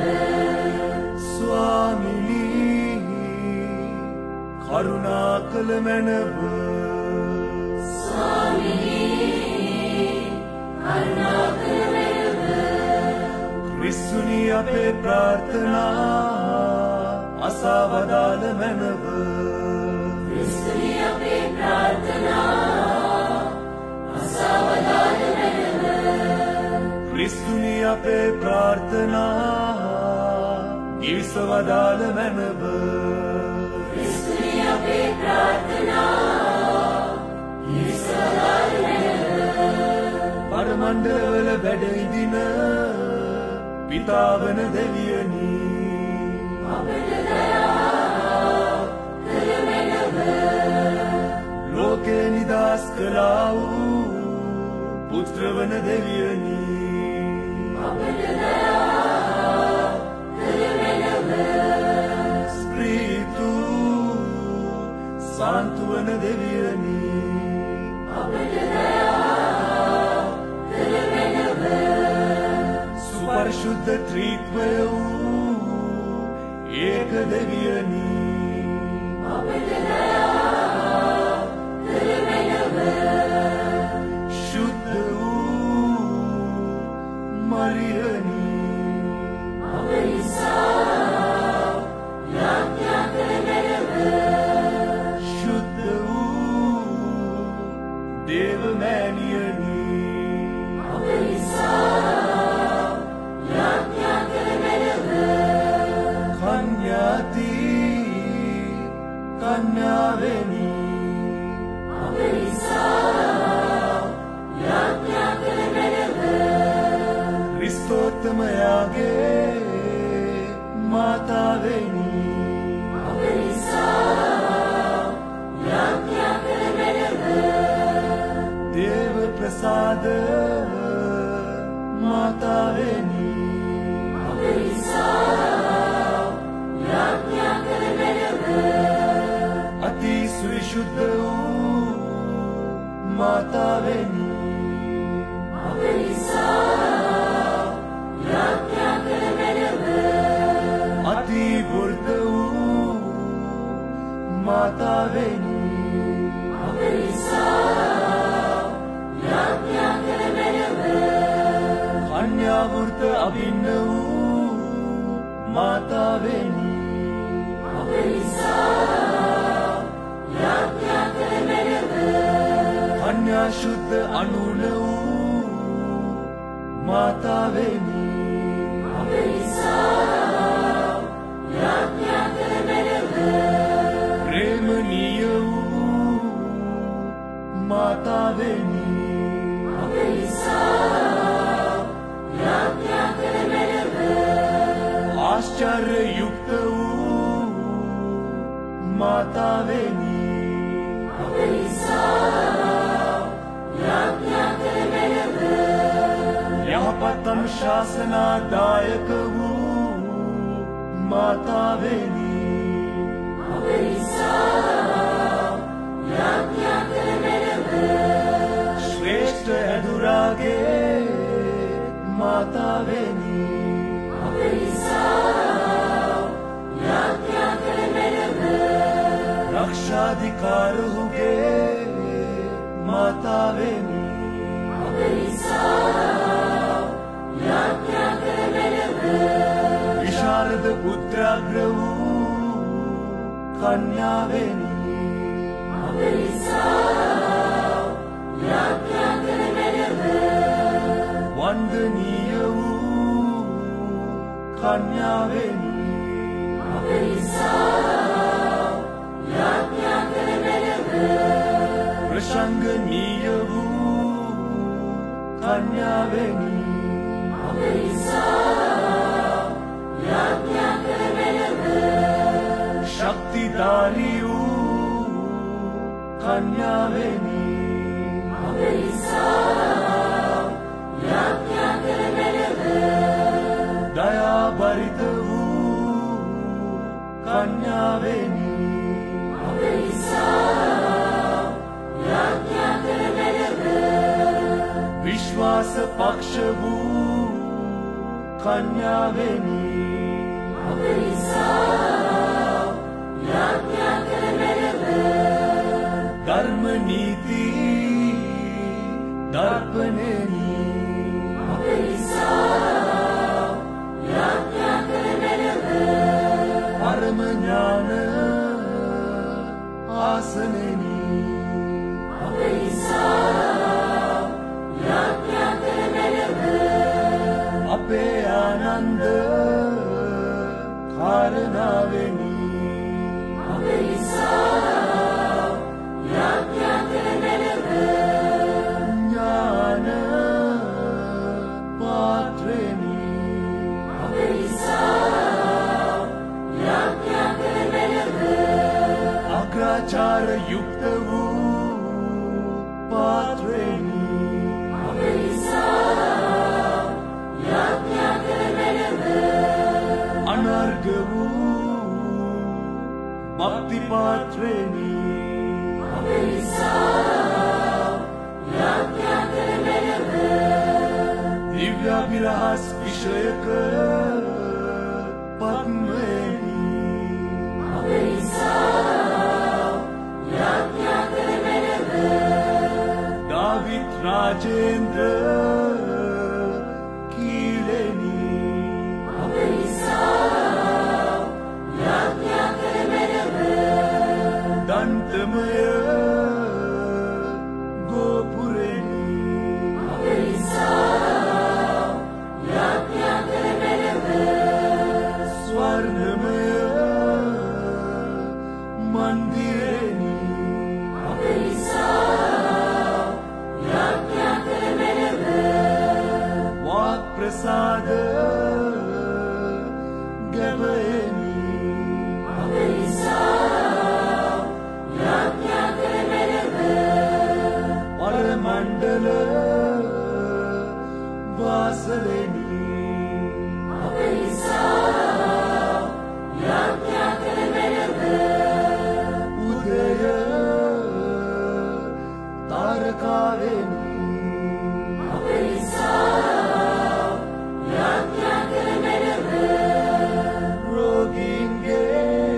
ස්වාමිනී කරුණා කළ මැනව. ස්වාමිනී කරුණා කළ මැනව. ක්‍රිස්තුනී අපේ ප්‍රාර්ථනා අසා වදාළ මැනව. ක්‍රිස්තුනී අපේ ප්‍රාර්ථනා අසා වදාළ මැනව. ක්‍රිස්තුනී අපේ ප්‍රාර්ථනා ගිවිස වදාළ මැනව. ක්‍රිස්තුනී අපේ ප්‍රාර්ථනා ගිවිස වදාළ මැනව. පරමණ්ඩලවල වැඩ ඉදින පිතාවන දෙවියනි අපට දයා කළ මැනව. ලෝකේ නිදාස් කළා වූ පුත්‍රවන දෙවියනි අපට දයා කළ මැනව. ස්ප්‍රීතු සාන්තුවන දෙවියනි අපට දයා කළ මැනව. සුපරිශුද්ධ ත්‍රිත්වය වූ ඒක දෙවියනි අපට දයා කළ මැනව. ශුද්ධ වූ මරියනි අප නිසා යාඥා කළ මැනව. ශුද්ධ වූ දේවමෑණියනි අප නිසා යාඥා කළ මැනව. කන්‍යාති කන්‍යාවෙනි අප නිසා යාඥා කළ මැනව. ක්‍රිස්තෝත්තමයාගේ මාතාවෙනි අප නිසා යාඥා කළ මැනව. දේව ප්‍රසාද මාතාවෙනි අප නිසා යාඥා කළ මැනව. අති සුවිශුද්ධ වූ මාතාවෙනි අප නිසා යාඥා කළ මැනව. අති වෘද්ධ වූ මාතාවෙනි අප නිසා යාඥා කළ මැනව. කන්‍යා වෘත අභින්න වූ මාතාවෙනි අප නිසා යාඥා කළ මැනව. කන්‍යා ශුද්ධ අනුන වූ මාතාවෙනි අප නිසා යාඥා කළ මැනව. ප්‍රේමනීය වූ මාතාවෙනි අප නිසා යාඥා කළ මැනව. ආශ්චර්ය යුක්ත වූ මාතාවෙනි අප නිසා යාඥා කළ මැනව. යහපත් අනුශාසනාදායක වූ මාතාවෙනි අප නිසා යාඥා කළ මැනව. ශ්‍රේෂ්ඨ ඇදුරාගේ මාතාවෙනි අප නිසා යාඥා කළ මැනව. රක්ෂාධිකාරහුගේ මාතාවෙනි අප නිසා යාඥා කළ මැනව. ව්‍යග්‍ර වූ කන්‍යාවෙනි අප නිසා යාඥා කළ මැනව වන්දනීය වූ කන්‍යාවෙනි අප නිසා යාඥා කළ මැනව ප්‍රශංගනීය වූ කන්‍යාවෙනි අප නිසා යාඥා කළ මැනව ශක්තිධාරී වූ කන්‍යාවෙනි අප නිසා යාඥා කළ මැනව දයාබරිත වූ කන්‍යාවෙනි අප නිසා යාඥා කළ මැනව විශ්වාස පක්ෂ වූ කන්‍යාවෙනි අප නිසා යාඥා කළ මැනව ධර්ම නීති දර්පණෙනි අප නිසා යාඥා කළ මැනව පරම ඥාන ආසනෙනි අප නිසා යාඥා කළ මැනව අපේ ආනන්ද කාරණාවෙනි අප නිසා යාඥා කළ මැනව ඥාන පාත්‍රෙනි අප නිසා යාඥා කළ මැනව අග්‍රාචාර යුක්ත වූ පාත්‍රෙනි අප නිසා යාඥා කළ මැනව අනර්ග වූ භක්ති පාත්‍රෙනි අප නිසා යාඥා කළ මැනව දිව්‍යාභිරහස් විෂයක පද්මෙනි අප නිසා යාඥා කළ මැනව දාවිත් රාජේන්ද්‍ර කීලෙනි අප නිසා යාඥා කළ මැනව දන්තමය ගෝපුරෙනි අප නිසා යාඥා කළ මැනව ස්වර්ණමය මන්දිරෙනි අප නිසා යාඥා කළ මැනව වාක් ප්‍රසාද ගැබෙනි අප නිසා යාඥා කළ මැනව පරමණ්ඩල වාසලෙනි අප නිසා යාඥා කළ මැනව උදය තාරකාවෙනි අප නිසා යාඥා කළ මැනව රෝගීන්ගේ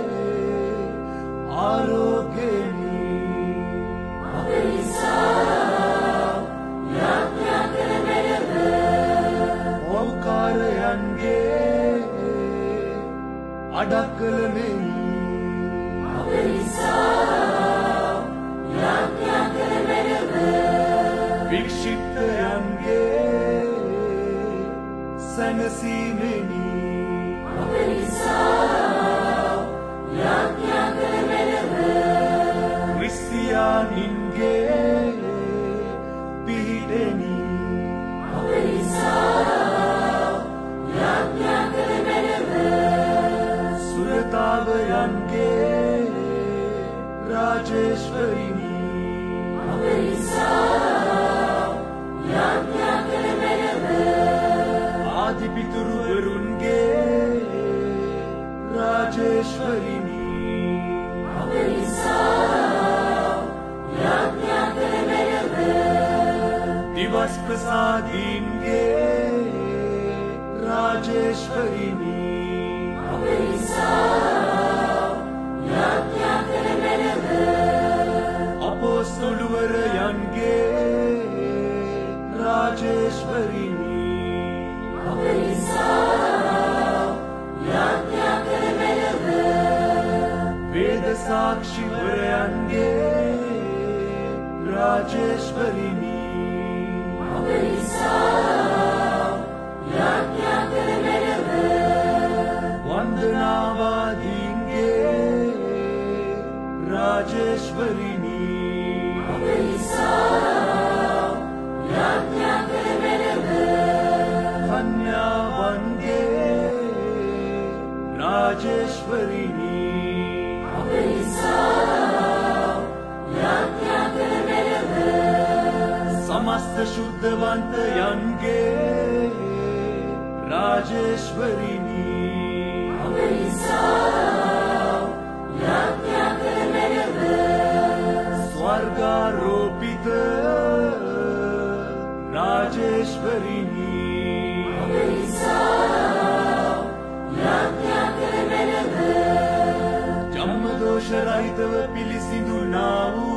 ආරෝග්‍යෙනි අප නිසා යාඥා කළ මැනව ඕකාරයන්ගේ අඩක්කලමෙනි අප නිසා යාඥා කළ මැනව වික්ෂිප්තයන්ගේ සැනසීමෙනි අප නිසා යාඥා කළ මැනව ක්‍රිස්තියානින්ගේ පිහිටෙනි අප නිසා යාඥා කළ මැනව සුරතාවයන්ගේ රාජේශ්වරිනි අප නිසා යාඥා කළ මැනව ආදිපිතුරුවරුන්ගේ රාජේශ්වරිනි අප නිසා යාඥා කළ මැනව දිවස් ප්‍රසාදීන්ගේ රාජේශ්වරිනි අප නිසා යාඥා කළ මැනව අපොස්තුලුවරයන්ගේ රාජේශ්වරිනි අප නිසා යාඥා කළ මැනව සාක්ෂිවරයන්ගේ රාජේශ්වරිනි අප නිසා යාඥා කරමෙලව වන්දනාවාදීන්ගේ රාජේශ්වරිනි අප නිසා යාඥා කරමෙලව කන්‍යාවන්ගේ රාජේශ්වරිනි අප නිසා යාඥා කරමෙලව समस्त शुद्धवंतयन्गे राजेश्वरिनी අප නිසා යාඥා කරමෙලව स्वर्गारोपित राजेश्वरिनी අප නිසා යාඥා කරමෙලව जन्मदोष रहितव पिलिसिंदुना वू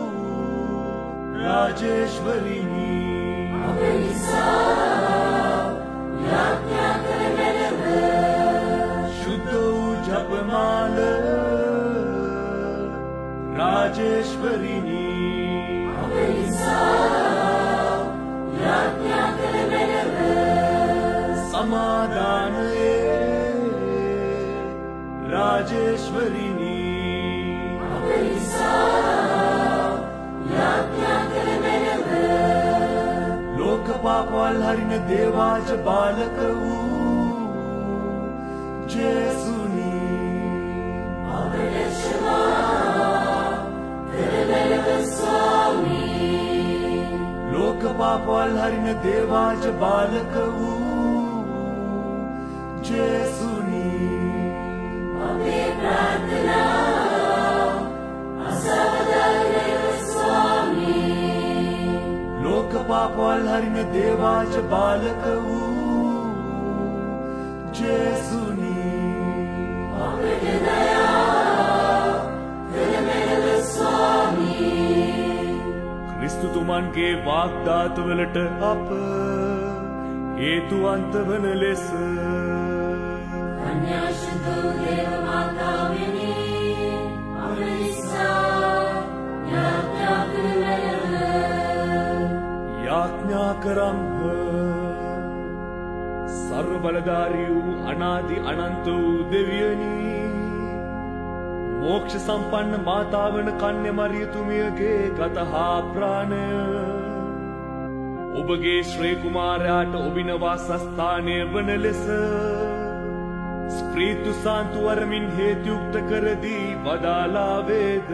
राजेश्वरिनी අප නිසා යාඥා කරමෙලව शुद्ध जपमाल राजेश्वरिनी අප නිසා යාඥා කරමෙලව समाधानये राजेश्वरिनी අප නිසා යාඥා කරමෙලව लोकपापवाल हरिन देवाज बालक वू जेसुनी අපලක්ෂමා කරමෙලව ස්වාමී लोकपापवाल हरिन देवाज बालक वू जेसुनी අපේ ප්‍රාර්ථනා අසවදායක ස්වාමී लोकपापवाल हरिन देवाज बालक वू जेसुनी අපට දයා කරමෙලව ස්වාමී ක්‍රිස්තුතුමන්ගේ වාග්දාතවලට අප හේතුවන්ත වන ලෙස කන්‍යාශුද්ධ දේව මාතාවෙනි අප නිසා යාඥා කරමෙලව යාඥා කරම්හ. සර්ව බලධාරී වූ අනාදි අනන්ත වූ දෙවියනි, මෝක්ෂ සම්පන්න මාතාවන කන්‍ය මරියතුමියගේ ගත හා ප්‍රාණය ඔබගේ ශ්‍රී කුමාරයාට ඔබින වාසස්ථානය වන ලෙස ස්ප්‍රීතු සාන්තු වරමින් හේතුයුක්ත කරදී වදාලා වේද.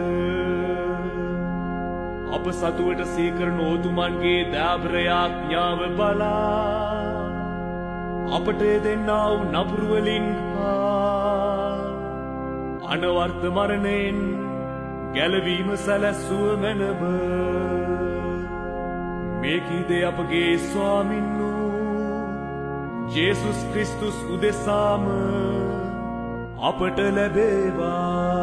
අප සතුවට සීකරන ඕතුමන්ගේ දෑබ්‍රයාඥාව බලා අපට දෙන්නා වූ නපුරුවලින් හා අනවර්ථ මරණයෙන් ගැලවීම සැලැස්සුව මැනව. මේ කීදේ අපගේ ස්වාමින් වූ ජේසුස් ක්‍රිස්තුස් උදෙසාම අපට ලැබේවා.